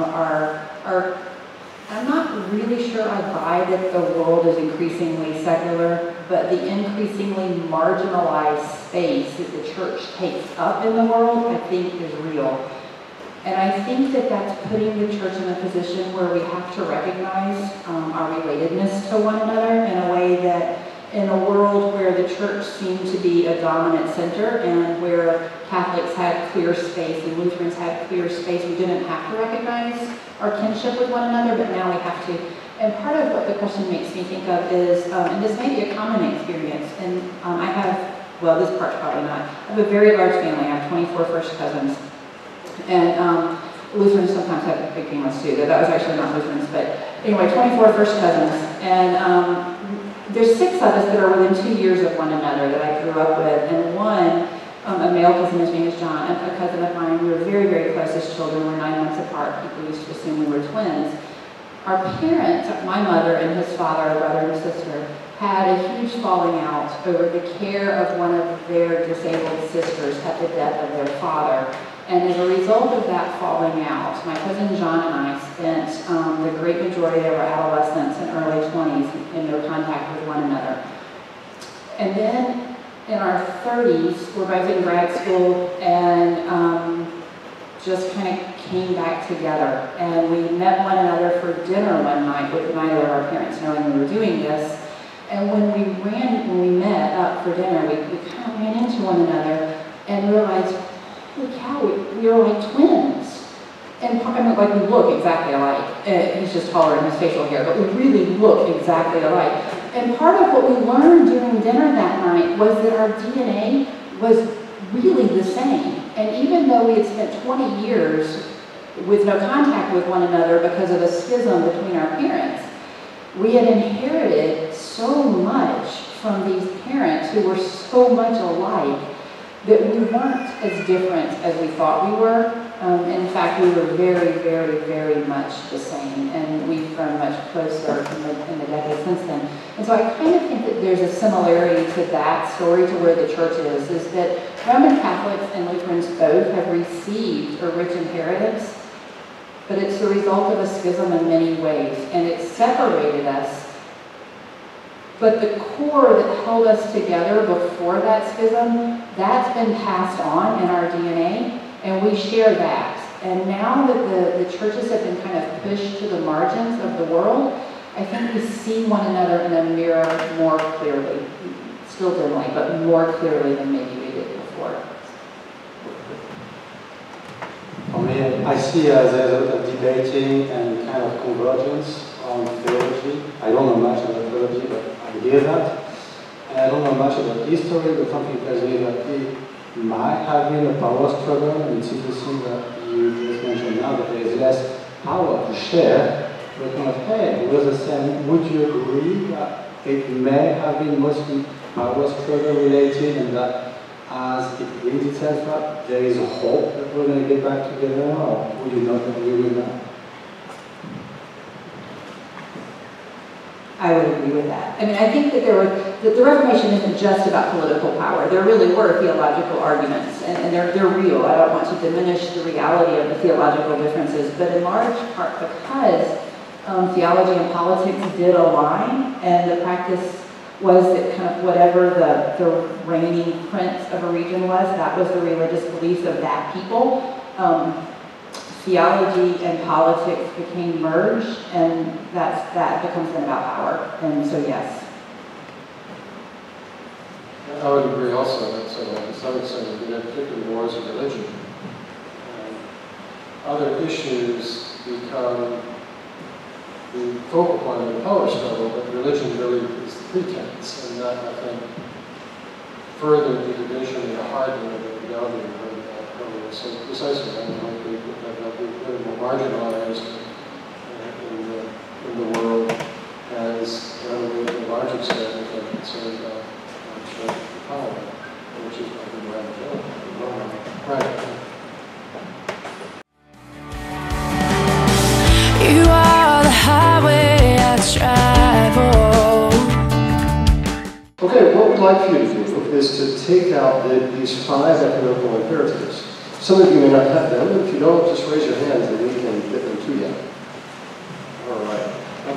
I'm not really sure I buy that the world is increasingly secular, but the increasingly marginalized space that the church takes up in the world, I think, is real. And I think that that's putting the church in a position where we have to recognize our relatedness to one another in a way that in a world where the church seemed to be a dominant center and where Catholics had clear space and Lutherans had clear space, we didn't have to recognize our kinship with one another, but now we have to. And part of what the question makes me think of is, and this may be a common experience, and I have, well, this part's probably not. I have a very large family. I have 24 first cousins. And Lutherans sometimes have big families too. That was actually not Lutherans, but anyway, 24 first cousins. And there's 6 of us that are within 2 years of one another that I grew up with. And one, a male cousin, his name is John, a cousin of mine. We were very, very close as children. We're 9 months apart. People used to assume we were twins. Our parents, my mother and his father, brother and sister, had a huge falling out over the care of one of their disabled sisters at the death of their father. And as a result of that falling out, my cousin John and I spent the great majority of our adolescence and early 20s in no contact with one another. And then in our 30s, we're both in grad school and just kind of came back together. And we met one another for dinner one night with neither of our parents knowing we were doing this. And when we met up for dinner, we kind of ran into one another and realized, holy cow, we are like twins. And I mean, like we look exactly alike. He's just taller in his facial hair, but we really look exactly alike. And part of what we learned during dinner that night was that our DNA was really the same. And even though we had spent 20 years with no contact with one another because of a schism between our parents, we had inherited so much from these parents who were so much alike that we weren't as different as we thought we were. In fact, we were very, very, very much the same, and we've grown much closer in the decades since then. And so I kind of think that there's a similarity to that story to where the church is that Roman Catholics and Lutherans both have received a rich inheritance, but it's the result of a schism in many ways, and it separated us. But the core that held us together before that schism, that's been passed on in our DNA, and we share that. And now that the churches have been kind of pushed to the margins of the world, I think we see one another in a mirror more clearly. Still dimly, but more clearly than maybe we did before. For me, I see there's a debating and kind of convergence on theology. I don't know much about theology, but I hear that. And I don't know much about history, but something tells me that it might have been a power struggle, and it's interesting that you just mentioned now that there is less power to share. But kind of, hey, it was the same. Would you agree that it may have been mostly power struggle related, and that as it brings itself up, there is a hope that we're going to get back together, or would you not agree with that? I would agree with that. I mean, I think that the Reformation isn't just about political power. There really were theological arguments, and they're real. I don't want to diminish the reality of the theological differences, but in large part because theology and politics did align, and the practice was that kind of whatever the reigning prince of a region was, that was the religious beliefs of that people. Theology and politics became merged, and that becomes then about power. And so, yes. I would agree also that to some extent we had particularly wars of religion. Other issues become the focal point of the power struggle, but religion really is the pretense, and that, I think, furthered the division and the hardening of the reality of earlier. So precisely, I might be that they'll be a little more marginalized in the world as a large extent they're concerned about church power, which is what we have right. You are the highway I travel. Okay, what we'd like for you to do is to take out these 5 ecumenical imperatives. Some of you may not have them, but if you don't, just raise your hands and we can get them to you. All right.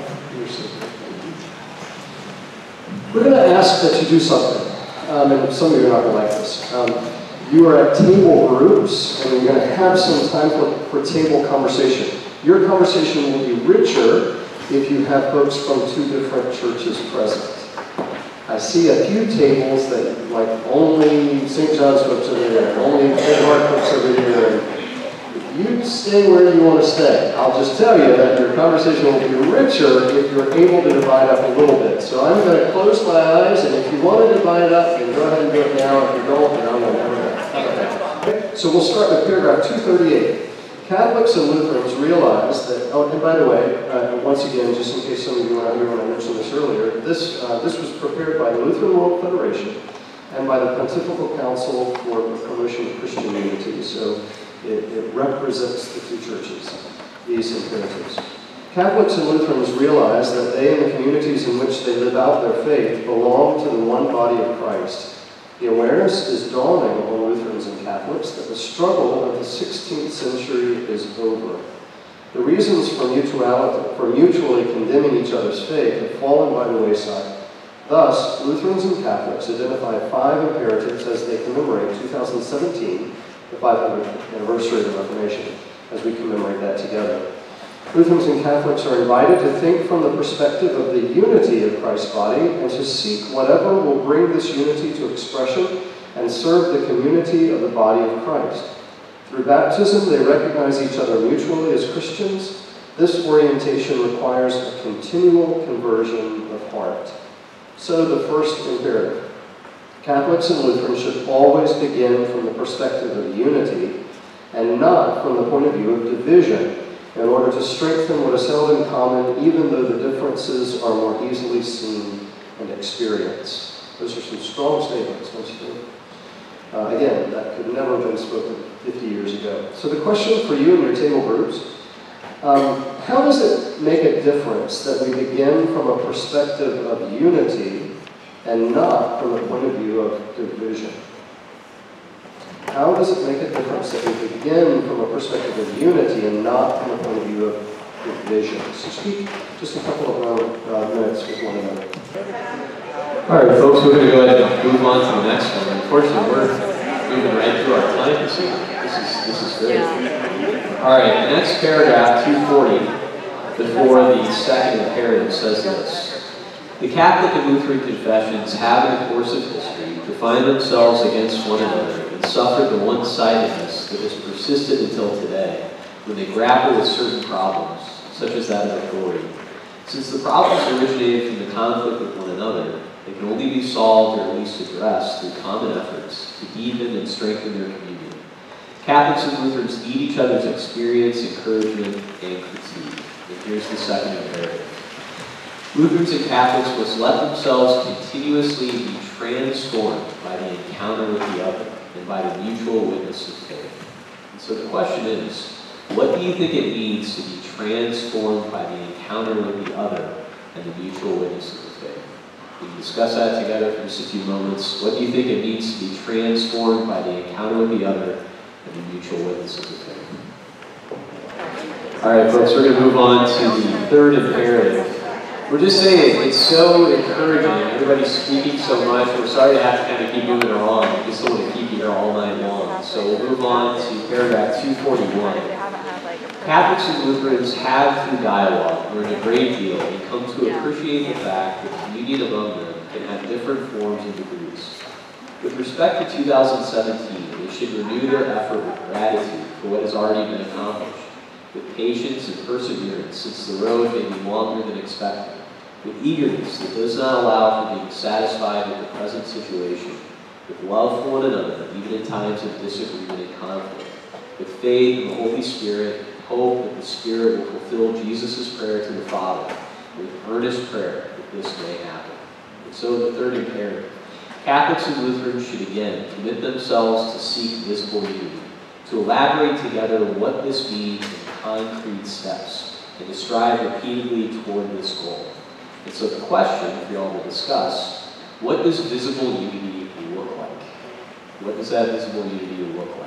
We're going to ask that you do something, and some of you are not going to like this. You are at table groups, and we're going to have some time for table conversation. Your conversation will be richer if you have folks from 2 different churches present. I see a few tables that, like, only St. John's folks over there, only St. Mark folks over here. You stay where you want to stay. I'll just tell you that your conversation will be richer if you're able to divide up a little bit. So I'm going to close my eyes, and if you want to divide up, then go ahead and do it now. If you don't, then I'm going to do that. Okay. So we'll start with paragraph 238. Catholics and Lutherans realize that, oh, and by the way, once again, just in case some of you were not here when I mentioned this earlier, this was prepared by the Lutheran World Federation and by the Pontifical Council for the Promotion of Christian Unity. So it represents the two churches, these imperatives. Catholics and Lutherans realize that they and the communities in which they live out their faith belong to the one body of Christ. The awareness is dawning on Lutherans and Catholics that the struggle of the 16th century is over. The reasons for mutually condemning each other's faith have fallen by the wayside. Thus, Lutherans and Catholics identify 5 imperatives as they commemorate 2017, the 500th anniversary of the Reformation, as we commemorate that together. Lutherans and Catholics are invited to think from the perspective of the unity of Christ's body and to seek whatever will bring this unity to expression and serve the community of the body of Christ. Through baptism, they recognize each other mutually as Christians. This orientation requires a continual conversion of heart. So the first imperative. Catholics and Lutherans should always begin from the perspective of unity and not from the point of view of division, in order to strengthen what is held in common, even though the differences are more easily seen and experienced. Those are some strong statements, don't you think? Again, that could never have been spoken 50 years ago. So the question for you and your table groups, how does it make a difference that we begin from a perspective of unity and not from the point of view of division? How does it make a difference that we begin from a perspective of unity and not from the point of view of division? So speak just a couple of minutes with one another. All right, folks, we're going to go ahead and move on to the next one. Unfortunately, we're moving right through our time this evening. This is great. All right, the next paragraph, 240, before the second imperative, says this. The Catholic and Lutheran confessions have, in the course of history, defined themselves against one another and suffered the one-sidedness that has persisted until today, when they grapple with certain problems, such as that of authority. Since the problems originated from the conflict with one another, they can only be solved or at least addressed through common efforts to deepen and strengthen their communion. Catholics and Lutherans need each other's experience, encouragement, and critique. And here's the second imperative. Lutherans and Catholics must let themselves continuously be transformed by the encounter with the other and by the mutual witness of faith. And so the question is, what do you think it means to be transformed by the encounter with the other and the mutual witness of the faith? We can discuss that together for just a few moments. What do you think it means to be transformed by the encounter with the other and the mutual witness of the faith? All right, folks, we're going to move on to the third imperative. We're just saying, it's so encouraging. Everybody's speaking so much. We're sorry to have to kind of keep moving along. We just don't want to keep you here all night long. So we'll move on to paragraph 241. Catholics and Lutherans have, through dialogue, learned a great deal and come to appreciate the fact that communion among them can have different forms and degrees. With respect to 2017, they should renew their effort with gratitude for what has already been accomplished, with patience and perseverance, since the road may be longer than expected, with eagerness that does not allow for being satisfied with the present situation, with love for one another, even in times of disagreement and conflict, with faith in the Holy Spirit, hope that the Spirit will fulfill Jesus' prayer to the Father, with earnest prayer that this may happen. And so the third imperative. Catholics and Lutherans should again commit themselves to seek visible unity, to elaborate together what this means in concrete steps, and to strive repeatedly toward this goal. And so the question for you all to discuss, what does visible unity look like? What does that visible unity look like?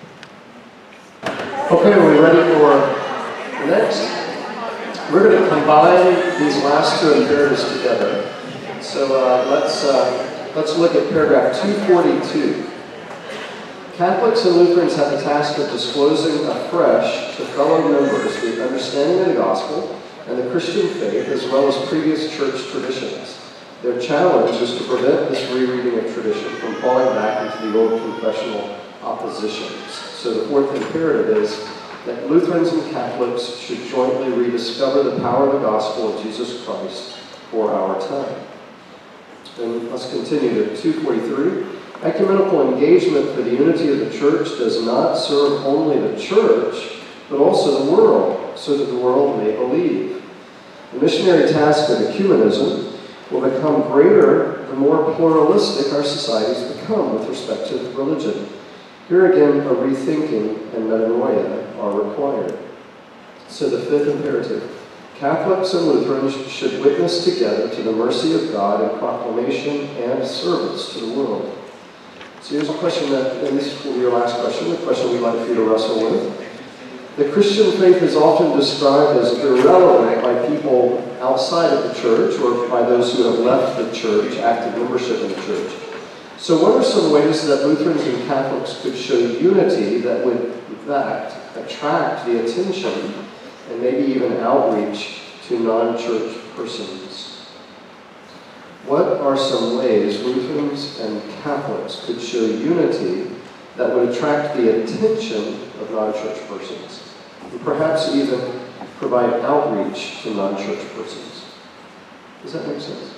Okay, are we ready for the next? We're going to combine these last two imperatives together. So let's look at paragraph 242. Catholics and Lutherans have the task of disclosing afresh to fellow members the understanding of the gospel and the Christian faith, as well as previous church traditions. Their challenge is to prevent this rereading of tradition from falling back into the old confessional oppositions. So the fourth imperative is that Lutherans and Catholics should jointly rediscover the power of the gospel of Jesus Christ for our time. And let's continue to 243. Ecumenical engagement for the unity of the church does not serve only the church, but also the world, so that the world may believe. The missionary task of ecumenism will become greater the more pluralistic our societies become with respect to religion. Here again, a rethinking and metanoia are required. So the fifth imperative, Catholics and Lutherans should witness together to the mercy of God in proclamation and service to the world. So here's a question that, and this will be your last question, the question we'd like for you to wrestle with. The Christian faith is often described as irrelevant by people outside of the church or by those who have left the church, active membership in the church. So what are some ways that Lutherans and Catholics could show unity that would, in fact, attract the attention and maybe even outreach to non-church persons? What are some ways Lutherans and Catholics could show unity that would attract the attention of non-church persons, and perhaps even provide outreach to non-church persons? Does that make sense?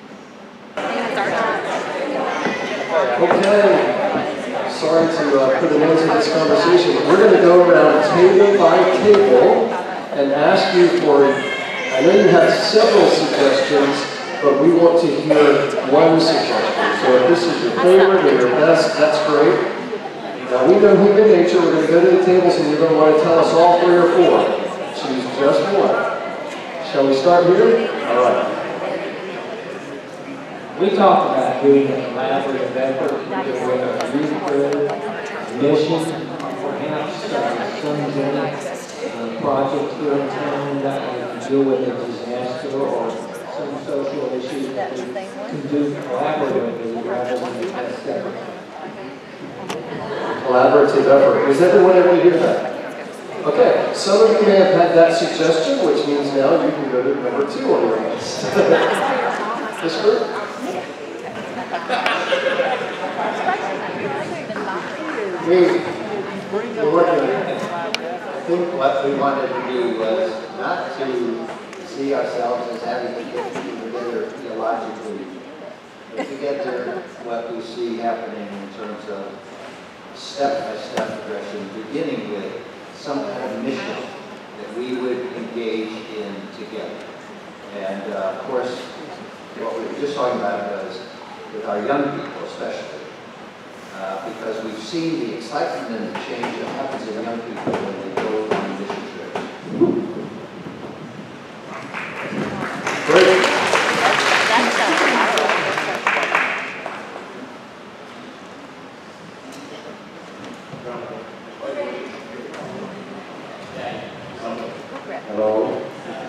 Okay, sorry to put an end to this conversation, but we're going to go around table by table and ask you for, I know you have several suggestions, but we want to hear one suggestion. So if this is your favorite or your best, that's great. Now we know human nature, we're going to go to the tables and you're going to want to tell us all 3 or 4. Choose just one. Shall we start here? All right. We talked about doing a collaborative effort with a youth group, mission, perhaps some project here in town that can deal with a disaster or some social issues that we can do collaboratively rather than just separately. Collaborative effort. Is everyone able to hear that? Okay, some of you may have had that suggestion, which means now you can go to number 2 on your list. This group? We're working. I think what we wanted to do was not to see ourselves as having to get together theologically, but to get to what we see happening in terms of step-by-step progression, beginning with some kind of mission that we would engage in together. And of course, what we were just talking about was with our young people especially, because we've seen the excitement and the change that happens in young people when they go on mission trips. Great. Hello.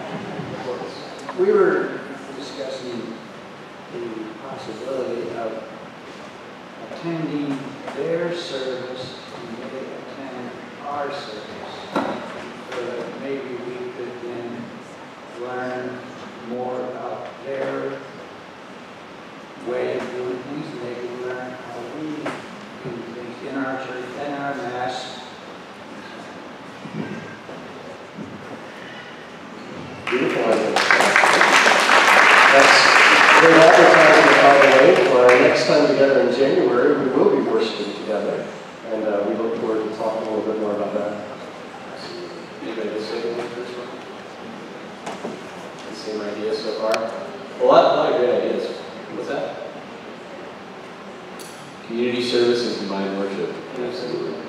We were discussing the possibility of attending their service and they attend our service, so that maybe we could then learn more about their way of doing things, maybe learn how we do things in our church and our mass. Beautiful. That's great advertisement, by the way, for our next time together in January. We will be worshiping together, and we look forward to talking a little bit more about that. Anybody to say anything for this one? The same idea so far? A lot of great ideas. What's that? Community service and combined worship. Absolutely.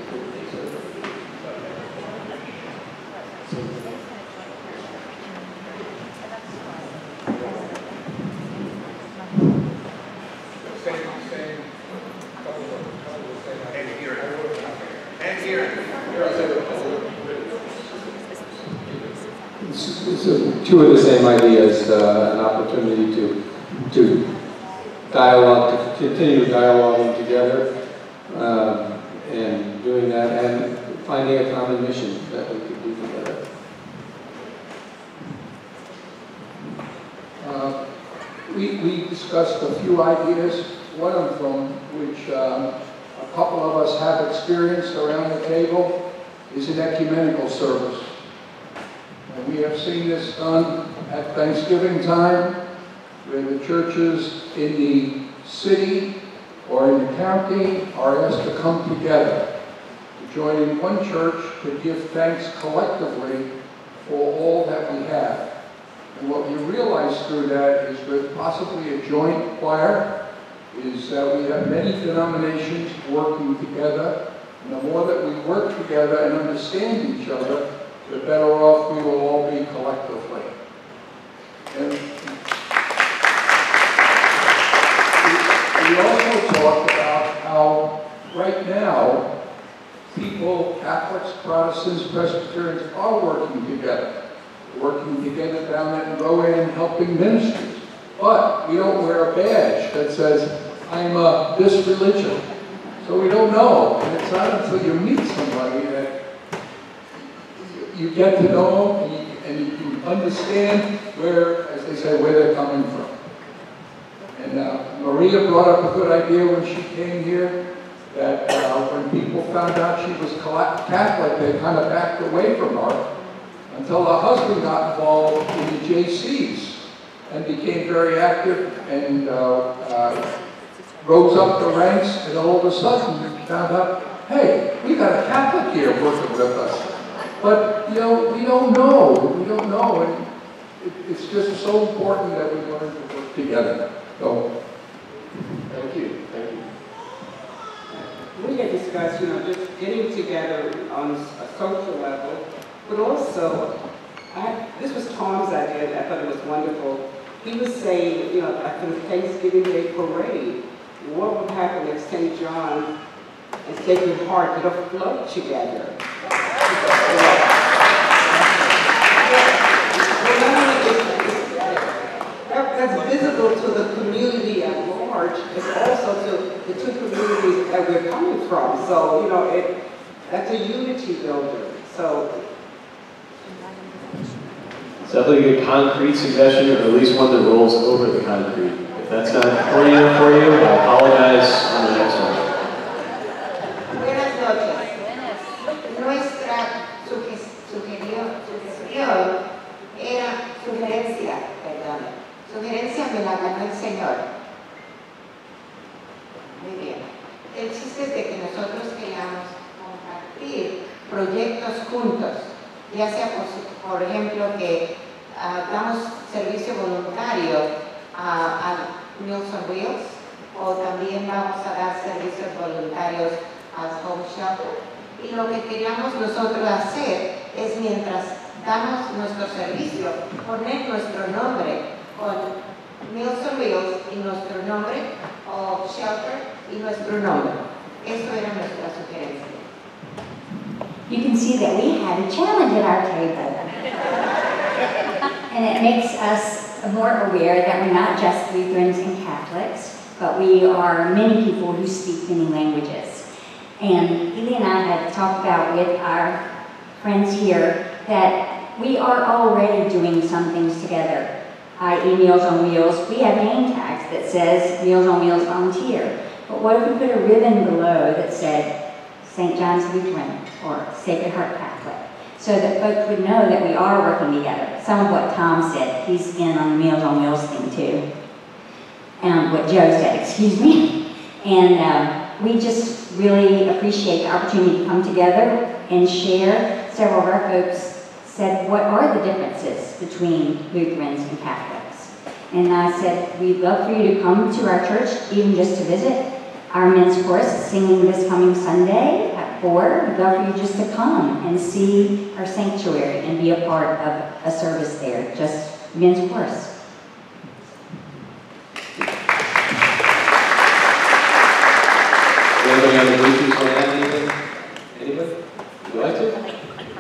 So 2 of the same ideas, an opportunity to dialogue, to continue dialoguing together, and doing that, and finding a common mission that we could do together. We discussed a few ideas, one of them, which a couple of us have experienced around the table, is an ecumenical service. And we have seen this done at Thanksgiving time, where the churches in the city or in the county are asked to come together to join in one church to give thanks collectively for all that we have. And what we realize through that is with possibly a joint choir is that we have many denominations working together, and the more that we work together and understand each other, the better off we will all be collectively. And we also talked about how right now people, Catholics, Protestants, Presbyterians are working together down at Rowan helping ministries. But we don't wear a badge that says, I'm this religion. So we don't know. And it's not until you meet somebody that you get to know them and you can understand where, as they say, where they're coming from. And Maria brought up a good idea when she came here, that when people found out she was Catholic, they kind of backed away from her until her husband got involved in the JCs and became very active and rose up the ranks, and all of a sudden we found out, hey, we got a Catholic here working with us. But, you know, we don't know, and it's just so important that we learn to work together. So, Thank you. Thank you. We had discussed, just getting together on a social level, but also, this was Tom's idea, I thought it was wonderful. He was saying, at the Thanksgiving Day parade, what would happen if St. John and Sacred Heart did a float together? That's visible to the community at large. It's also to the two communities that we're coming from. So, that's a unity builder. So, It's definitely a concrete suggestion, or at least one that rolls over the concrete. If that's not clear enough for you, I apologize on the next one. Buenas noches. Nuestra sugerencia me la ganó el Señor. Muy bien. El chiste es de que nosotros queríamos compartir proyectos juntos, ya sea por ejemplo que damos servicio voluntario a Meals on Wheels, o también vamos a dar servicios voluntarios al Home Shelter. Y lo que queríamos nosotros hacer es, mientras damos nuestro servicio, poner nuestro nombre con Meals on Wheels y nuestro nombre, o Shelter y nuestro nombre. Eso era nuestra sugerencia. You can see that we had a challenge at our table. And it makes us more aware that we're not just Lutherans and Catholics, but we are many people who speak many languages. And Ely and I had talked about with our friends here that we are already doing some things together. I.e. Meals on Wheels, we have name tags that says Meals on Wheels Volunteer. But what if we put a ribbon below that said St. John's Lutheran or Sacred Heart Catholic, so that folks would know that we are working together. Some of what Tom said, he's in on the Meals on Wheels thing too. What Joe said, excuse me. And we just really appreciate the opportunity to come together and share. Several of our folks said, what are the differences between Lutherans and Catholics? And I said, we'd love for you to come to our church, even just to visit. Our men's chorus is singing this coming Sunday at 4. We'd love for you just to come and see our sanctuary and be a part of a service there, just men's chorus. Anybody on the Bluetooth want to add anything? Anybody? Would you like to?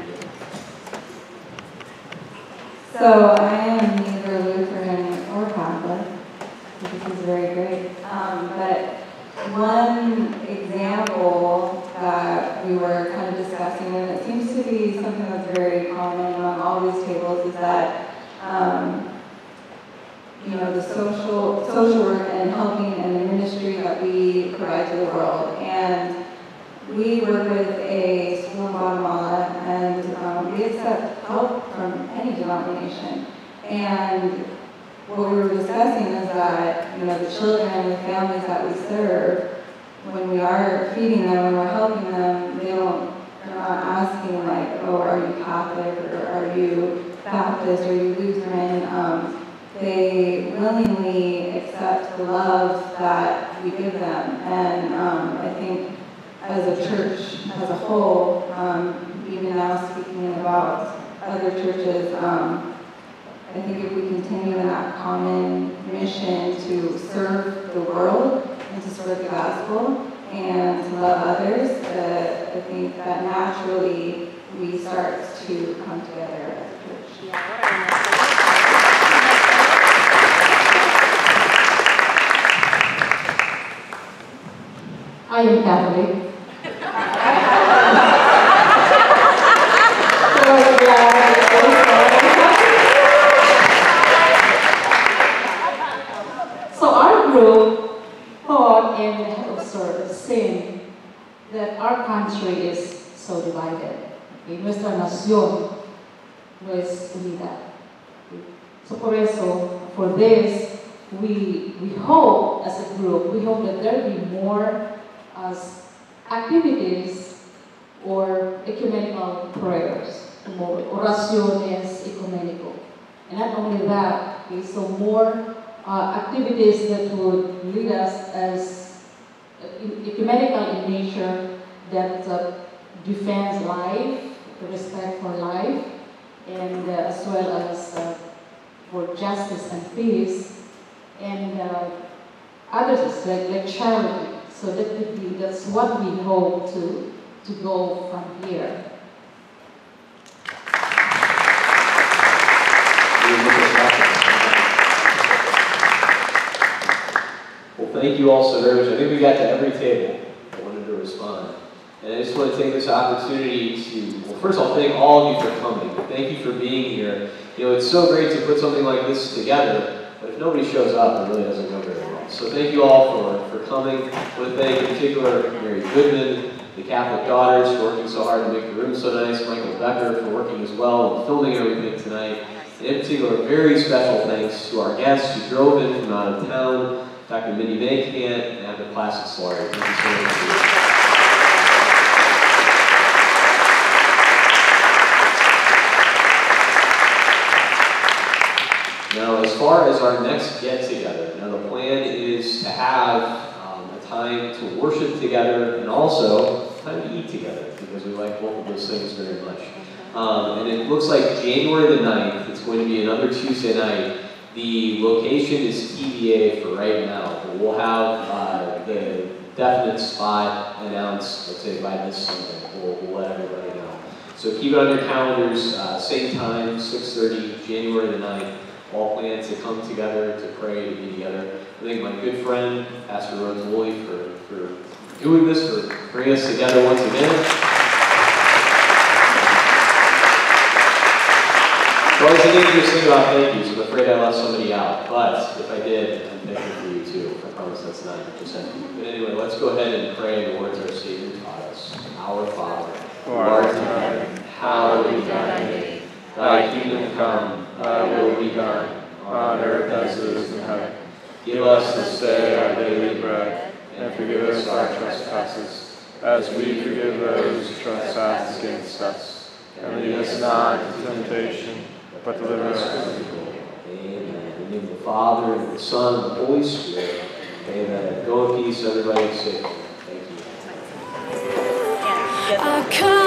So I am neither Lutheran or Catholic. This is very great. But one example that we were kind of discussing, and it seems to be something that's very common among all these tables, is that you know, the social work and helping and the ministry that we provide to the world. And we work with a school in Guatemala, and we accept help from any denomination. And what we were discussing is that, you know, the children and the families that we serve, when we are feeding them, when we're helping them, they're not asking like, oh, are you Catholic, or are you Baptist, or are you Lutheran? They willingly accept the love that we give them. And I think as a church as a whole, even now speaking about other churches, I think if we continue in that common mission to serve the world and to spread the gospel and to love others, I think that naturally we start to come together as a church. I am Catholic. So our group thought and observed, seen that our country is so divided. Nuestra nación no es unida. So por eso, for this, we hope as a group, we hope that there will be more activities or ecumenical prayers, more oraciones ecumenical. And not only that, okay, so more activities that would lead us as ecumenical in nature, that defends life, the respect for life, and as well as for justice and peace, and others like charity. So that's what we hope to go from here. Well, thank you all so very much. I think we got to every table that wanted to respond. And I just want to take this opportunity to, well, first of all, thank all of you for coming. Thank you for being here. You know, it's so great to put something like this together, but if nobody shows up, it really doesn't go very well. So thank you all for coming. I want to thank in particular Mary Goodman, the Catholic Daughters, for working so hard to make the room so nice, Michael Becker for working as well and filming everything tonight. And in particular, very special thanks to our guests who drove in from out of town, Dr. Mindy Maycant and Abbott Plastics Lawyer. Thank you so much. Now, as far as our next get-together, now the plan is to have a time to worship together and also time to eat together, because we like both of those things very much. And it looks like January the 9th, it's going to be another Tuesday night. The location is TBA for right now, but we'll have the definite spot announced, let's say, by this Sunday. We'll let everybody know. So keep it on your calendars, same time, 6:30, January the 9th. All plan to come together, to pray, to be together. I thank my good friend, Pastor Rose Woolley, for doing this, for bringing us together once again. So always a dangerous thing about thank yous. I'm afraid I left somebody out. But if I did, I'm thankful for you too. I promise that's not just empty. But anyway, let's go ahead and pray in the words our Savior taught us. Our Father, who art in heaven, hallowed be thy name. Thy kingdom come, thy will be done, on earth as it is in heaven. Give us this day our daily bread, and forgive us our trespasses, as we forgive those who trespass against us. And lead us not into temptation, but deliver us from evil. Amen. In the name of the Father, and the Son, and the Holy Spirit. Amen. Go in peace, everybody. Safe. Thank you.